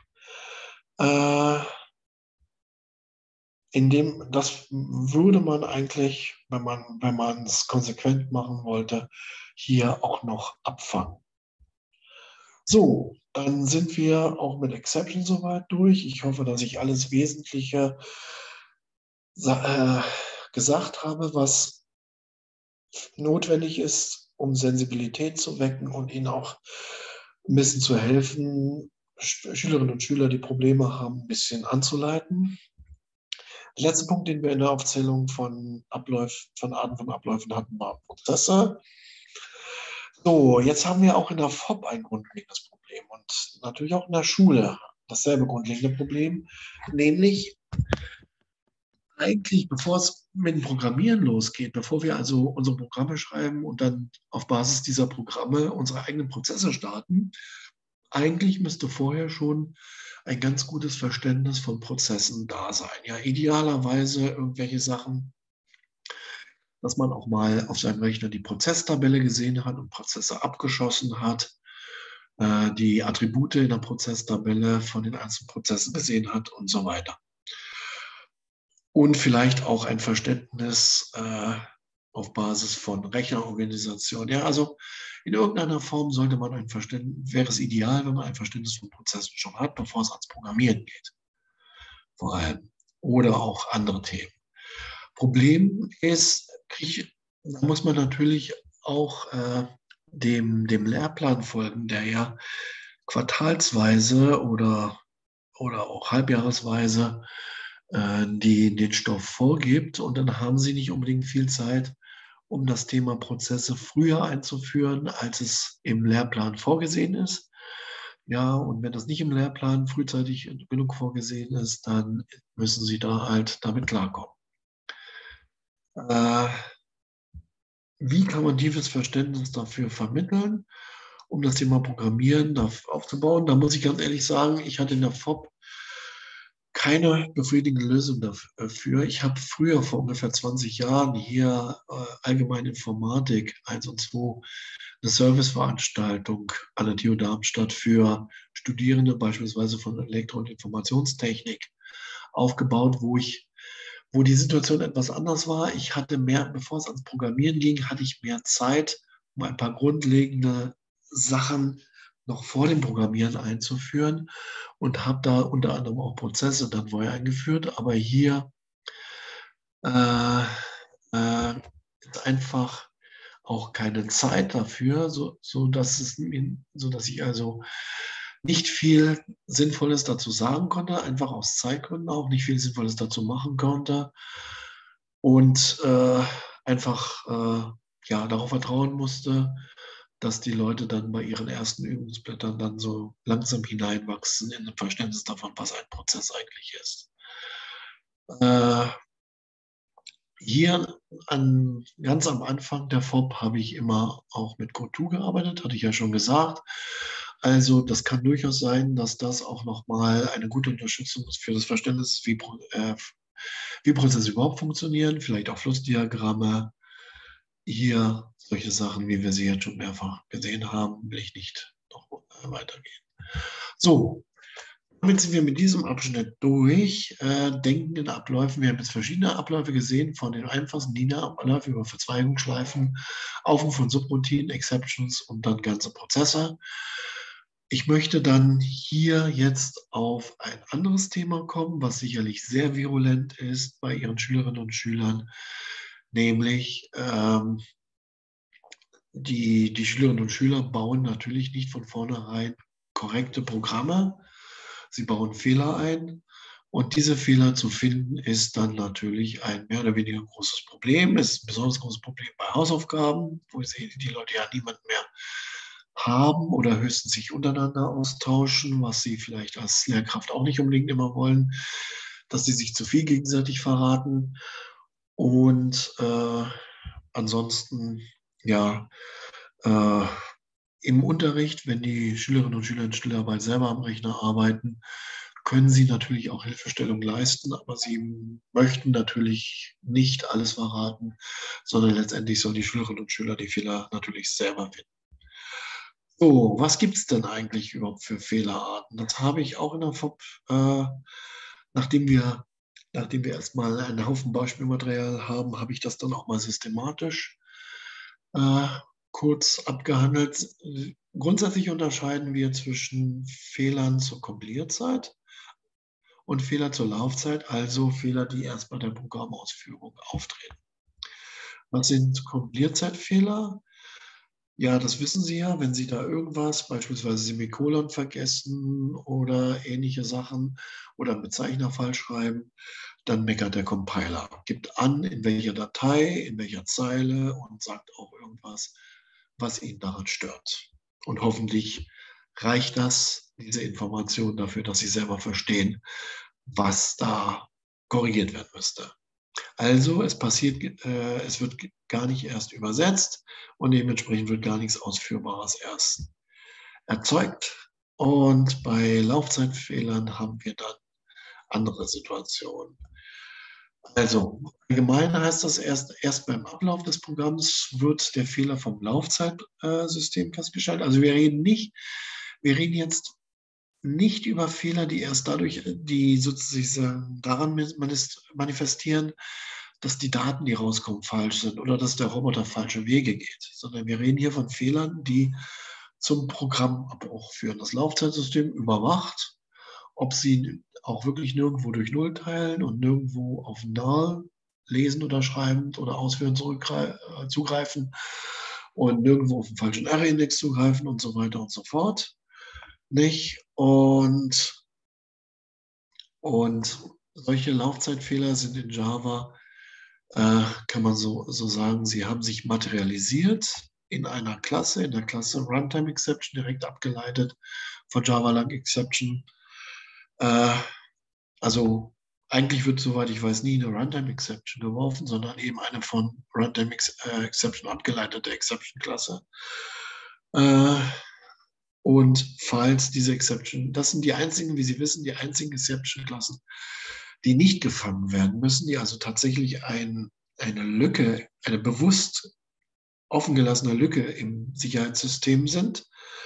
Äh, in dem, das würde man eigentlich, wenn man wenn man es konsequent machen wollte, hier auch noch abfangen. So, dann sind wir auch mit Exception soweit durch. Ich hoffe, dass ich alles Wesentliche äh, gesagt habe, was notwendig ist, um Sensibilität zu wecken und Ihnen auch ein bisschen zu helfen, Schülerinnen und Schüler, die Probleme haben, ein bisschen anzuleiten. Der letzte Punkt, den wir in der Aufzählung von, Abläuf, von Arten von Abläufen hatten, war Prozesse. So, jetzt haben wir auch in der F O B ein grundlegendes Problem und natürlich auch in der Schule dasselbe grundlegende Problem, nämlich eigentlich, bevor es mit dem Programmieren losgeht, bevor wir also unsere Programme schreiben und dann auf Basis dieser Programme unsere eigenen Prozesse starten, eigentlich müsste vorher schon ein ganz gutes Verständnis von Prozessen da sein. Ja, idealerweise irgendwelche Sachen, dass man auch mal auf seinem Rechner die Prozesstabelle gesehen hat und Prozesse abgeschossen hat, äh, die Attribute in der Prozesstabelle von den einzelnen Prozessen gesehen hat und so weiter. Und vielleicht auch ein Verständnis äh, auf Basis von Rechnerorganisation. Ja, also in irgendeiner Form sollte man ein Verständnis, wäre es ideal, wenn man ein Verständnis von Prozessen schon hat, bevor es ans Programmieren geht. Vor allem. Oder auch andere Themen. Problem ist, da muss man natürlich auch äh, dem, dem Lehrplan folgen, der ja quartalsweise oder, oder auch halbjahresweise äh, die, den Stoff vorgibt. Und dann haben Sie nicht unbedingt viel Zeit, um das Thema Prozesse früher einzuführen, als es im Lehrplan vorgesehen ist. Ja, und wenn das nicht im Lehrplan frühzeitig genug vorgesehen ist, dann müssen Sie da halt damit klarkommen. Äh, wie kann man tiefes Verständnis dafür vermitteln, um das Thema Programmieren aufzubauen? Da muss ich ganz ehrlich sagen, ich hatte in der F O P keine befriedigende Lösung dafür. Ich habe früher, vor ungefähr zwanzig Jahren, hier äh, Allgemeine Informatik eins und zwei, eine Serviceveranstaltung an der T U Darmstadt für Studierende, beispielsweise von Elektro- und Informationstechnik, aufgebaut, wo ich, wo die Situation etwas anders war. Ich hatte mehr, bevor es ans Programmieren ging, hatte ich mehr Zeit, um ein paar grundlegende Sachen noch vor dem Programmieren einzuführen und habe da unter anderem auch Prozesse dann neu eingeführt. Aber hier äh, äh, ist einfach auch keine Zeit dafür, so, so, dass es, so dass ich also nicht viel Sinnvolles dazu sagen konnte, einfach aus Zeitgründen auch nicht viel Sinnvolles dazu machen konnte und äh, einfach äh, ja, darauf vertrauen musste, dass die Leute dann bei ihren ersten Übungsblättern dann so langsam hineinwachsen in ein Verständnis davon, was ein Prozess eigentlich ist. Äh, hier an, ganz am Anfang der F O P habe ich immer auch mit CodeTwo gearbeitet, hatte ich ja schon gesagt. Also das kann durchaus sein, dass das auch nochmal eine gute Unterstützung ist für das Verständnis, wie, äh, wie Prozesse überhaupt funktionieren, vielleicht auch Flussdiagramme. Hier solche Sachen, wie wir sie jetzt schon mehrfach gesehen haben, will ich nicht noch weitergehen. So, damit sind wir mit diesem Abschnitt durch. Äh, Denken in Abläufen. Wir haben jetzt verschiedene Abläufe gesehen, von den einfachsten Linearabläufen über Verzweigungsschleifen, Aufruf von Subroutinen, Exceptions und dann ganze Prozesse. Ich möchte dann hier jetzt auf ein anderes Thema kommen, was sicherlich sehr virulent ist bei Ihren Schülerinnen und Schülern, nämlich ähm, die, die Schülerinnen und Schüler bauen natürlich nicht von vornherein korrekte Programme. Sie bauen Fehler ein. Und diese Fehler zu finden, ist dann natürlich ein mehr oder weniger großes Problem. Es ist ein besonders großes Problem bei Hausaufgaben, wo die Leute ja niemanden mehr haben oder höchstens sich untereinander austauschen, was sie vielleicht als Lehrkraft auch nicht unbedingt immer wollen, dass sie sich zu viel gegenseitig verraten. Und äh, ansonsten, ja, äh, im Unterricht, wenn die Schülerinnen und Schüler in Stillarbeit selber am Rechner arbeiten, können sie natürlich auch Hilfestellung leisten, aber sie möchten natürlich nicht alles verraten, sondern letztendlich sollen die Schülerinnen und Schüler die Fehler natürlich selber finden. So, was gibt es denn eigentlich überhaupt für Fehlerarten? Das habe ich auch in der F O P, äh, nachdem wir, nachdem wir erstmal einen Haufen Beispielmaterial haben, habe ich das dann auch mal systematisch äh, kurz abgehandelt. Grundsätzlich unterscheiden wir zwischen Fehlern zur Kompilierzeit und Fehler zur Laufzeit, also Fehler, die erst bei der Programmausführung auftreten. Was sind Kompilierzeitfehler? Ja, das wissen Sie ja, wenn Sie da irgendwas, beispielsweise Semikolon vergessen oder ähnliche Sachen oder einen Bezeichner falsch schreiben, dann meckert der Compiler, gibt an, in welcher Datei, in welcher Zeile und sagt auch irgendwas, was ihn daran stört. Und hoffentlich reicht das, diese Information dafür, dass Sie selber verstehen, was da korrigiert werden müsste. Also es passiert, äh, es wird gar nicht erst übersetzt und dementsprechend wird gar nichts Ausführbares erst erzeugt. Und bei Laufzeitfehlern haben wir dann andere Situationen. Also allgemein heißt das, erst, erst beim Ablauf des Programms wird der Fehler vom Laufzeitsystem festgestellt. Also wir reden nicht, wir reden jetzt nicht über Fehler, die erst dadurch, die sozusagen daran manifestieren, dass die Daten, die rauskommen, falsch sind oder dass der Roboter falsche Wege geht, sondern wir reden hier von Fehlern, die zum Programmabbruch führen. Das Laufzeitsystem überwacht, ob sie auch wirklich nirgendwo durch Null teilen und nirgendwo auf Null lesen oder schreiben oder ausführen zugreifen und nirgendwo auf den falschen Array-Index zugreifen und so weiter und so fort. Nicht? Und, und solche Laufzeitfehler sind in Java äh, kann man so, so sagen, sie haben sich materialisiert in einer Klasse, in der Klasse Runtime Exception, direkt abgeleitet von Java Lang Exception. Äh, also eigentlich wird, soweit ich weiß, nie eine Runtime Exception geworfen, sondern eben eine von Runtime Ex äh, Exception abgeleitete Exception-Klasse. Äh, und falls diese Exception, das sind die einzigen, wie Sie wissen, die einzigen Exception-Klassen, die nicht gefangen werden müssen, die also tatsächlich ein, eine Lücke, eine bewusst offengelassene Lücke im Sicherheitssystem sind.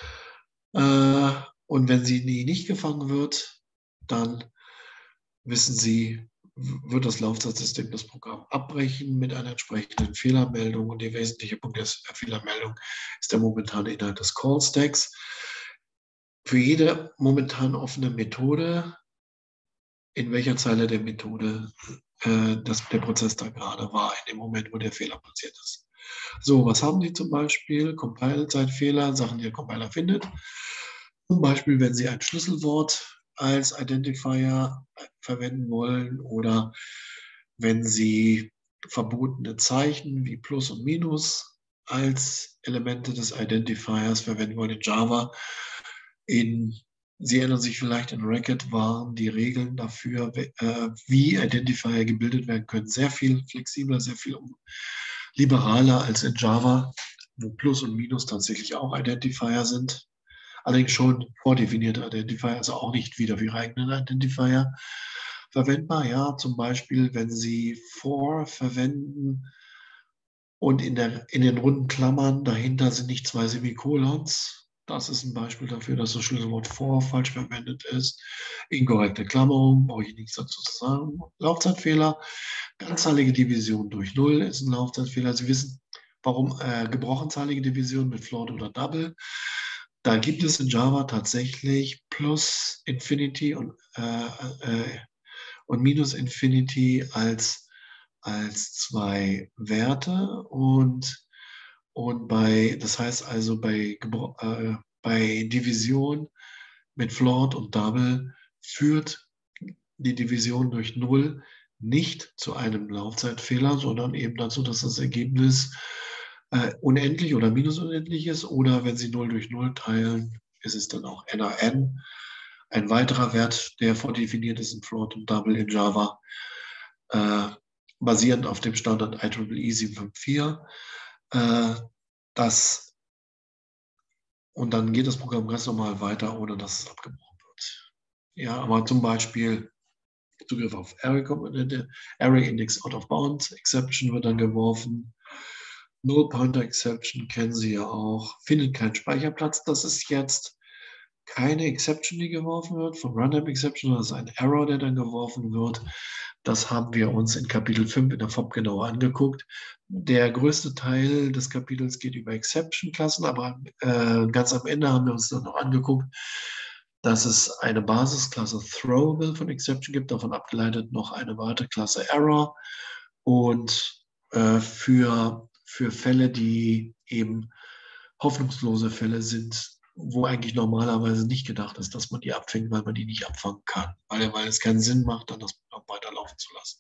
Äh, und wenn sie nie nicht gefangen wird, dann wissen Sie, wird das Laufzeitsystem das Programm abbrechen mit einer entsprechenden Fehlermeldung. Und der wesentliche Punkt der Fehlermeldung ist der momentane Inhalt des Call-Stacks. Für jede momentan offene Methode, in welcher Zeile der Methode äh, das, der Prozess da gerade war, in dem Moment, wo der Fehler passiert ist. So, was haben die zum Beispiel? Compile-Zeitfehler, Sachen, die der Compiler findet. Zum Beispiel, wenn Sie ein Schlüsselwort als Identifier verwenden wollen oder wenn Sie verbotene Zeichen wie Plus und Minus als Elemente des Identifiers verwenden wollen in Java. In, Sie erinnern sich vielleicht, in Racket waren die Regeln dafür, äh, wie Identifier gebildet werden können, sehr viel flexibler, sehr viel liberaler als in Java, wo Plus und Minus tatsächlich auch Identifier sind. Allerdings schon vordefinierte Identifier, also auch nicht wieder für Ihre eigenen Identifier verwendbar. Ja, zum Beispiel, wenn Sie for verwenden und in, der, in den runden Klammern dahinter sind nicht zwei Semikolons. Das ist ein Beispiel dafür, dass das Schlüsselwort for falsch verwendet ist. Inkorrekte Klammerung, brauche ich nichts dazu zu sagen. Laufzeitfehler. Ganzzahlige Division durch Null ist ein Laufzeitfehler. Sie wissen, warum äh, gebrochenzahlige Division mit Float oder Double. Da gibt es in Java tatsächlich Plus Infinity und, äh, äh, und Minus Infinity als, als zwei Werte. Und, und bei, das heißt also bei, äh, bei Division mit Float und Double führt die Division durch Null nicht zu einem Laufzeitfehler, sondern eben dazu, dass das Ergebnis äh, unendlich oder minusunendlich ist. Oder wenn Sie Null durch Null teilen, ist es dann auch N A N. Ein weiterer Wert, der vordefiniert ist in Float und Double in Java, äh, basierend auf dem Standard I E E E sieben fünf vier. Äh, das, und dann geht das Programm ganz normal weiter, ohne dass es abgebrochen wird. Ja, aber zum Beispiel Zugriff auf Array-Komponente, Array-Index Out of Bounds, Exception wird dann geworfen. Null-Pointer-Exception kennen Sie ja auch. Findet keinen Speicherplatz. Das ist jetzt keine Exception, die geworfen wird von Runtime-Exception, das ist ein Error, der dann geworfen wird. Das haben wir uns in Kapitel fünf in der F O P genauer angeguckt. Der größte Teil des Kapitels geht über Exception-Klassen, aber äh, ganz am Ende haben wir uns dann noch angeguckt, dass es eine Basisklasse Throwable von Exception gibt, davon abgeleitet noch eine Warteklasse Error. Und äh, für, für Fälle, die eben hoffnungslose Fälle sind, wo eigentlich normalerweise nicht gedacht ist, dass man die abfängt, weil man die nicht abfangen kann, weil, weil es keinen Sinn macht, dann das Programm weiterlaufen zu lassen.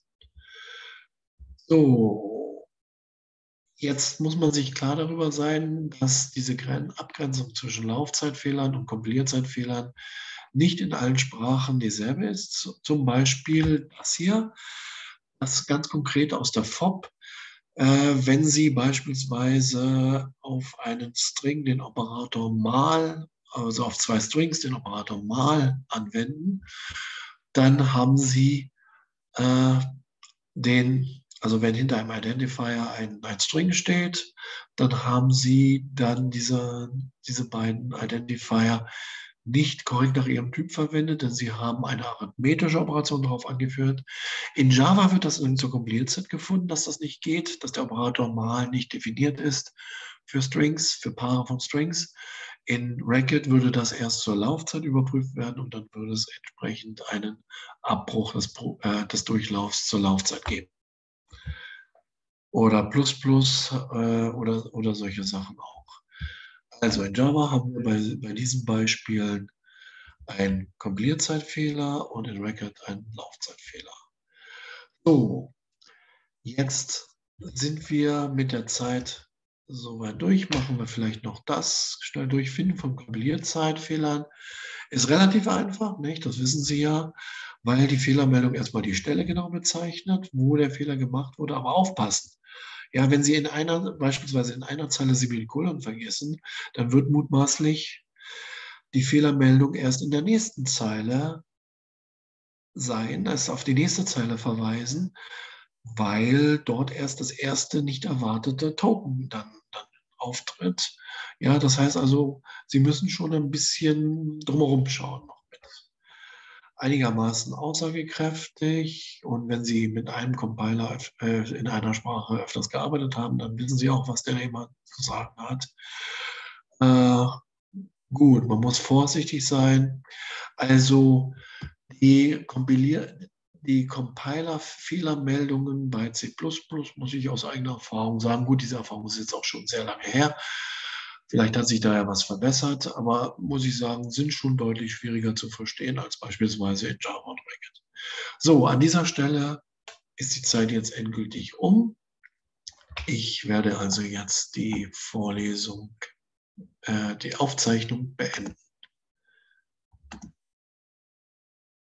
So, jetzt muss man sich klar darüber sein, dass diese Abgrenzung zwischen Laufzeitfehlern und Kompilierzeitfehlern nicht in allen Sprachen dieselbe ist. Zum Beispiel das hier, das ganz konkret aus der F O P. Äh, wenn Sie beispielsweise auf einen String den Operator mal, also auf zwei Strings den Operator mal anwenden, dann haben Sie äh, den, also wenn hinter einem Identifier ein, ein String steht, dann haben Sie dann diese, diese beiden Identifier nicht korrekt nach ihrem Typ verwendet, denn sie haben eine arithmetische Operation darauf angeführt. In Java wird das in zur Compiled-Set gefunden, dass das nicht geht, dass der Operator mal nicht definiert ist für Strings, für Paare von Strings. In Racket würde das erst zur Laufzeit überprüft werden und dann würde es entsprechend einen Abbruch des, äh, des Durchlaufs zur Laufzeit geben. Oder Plus Plus äh, oder, oder solche Sachen auch. Also in Java haben wir bei, bei diesen Beispielen einen Kompilierzeitfehler und in Racket einen Laufzeitfehler. So, Jetzt sind wir mit der Zeit soweit durch. Machen wir vielleicht noch das schnell durchfinden von Kompilierzeitfehlern. Ist relativ einfach, nicht? Das wissen Sie ja, weil die Fehlermeldung erstmal die Stelle genau bezeichnet, wo der Fehler gemacht wurde. Aber aufpassen. Ja, wenn Sie in einer, beispielsweise in einer Zeile Semikolon vergessen, dann wird mutmaßlich die Fehlermeldung erst in der nächsten Zeile sein, also auf die nächste Zeile verweisen, weil dort erst das erste nicht erwartete Token dann, dann auftritt. Ja, das heißt also, Sie müssen schon ein bisschen drumherum schauen noch mit. Einigermaßen aussagekräftig, und wenn Sie mit einem Compiler äh, in einer Sprache öfters gearbeitet haben, dann wissen Sie auch, was der jemand zu sagen hat. Äh, gut, man muss vorsichtig sein. Also die, Kompilier die Compiler-Fehlermeldungen bei C plus plus, muss ich aus eigener Erfahrung sagen, gut, diese Erfahrung ist jetzt auch schon sehr lange her. Vielleicht hat sich da ja was verbessert, aber muss ich sagen, sind schon deutlich schwieriger zu verstehen als beispielsweise in Java und Racket. So, an dieser Stelle ist die Zeit jetzt endgültig um. Ich werde also jetzt die Vorlesung, äh, die Aufzeichnung beenden.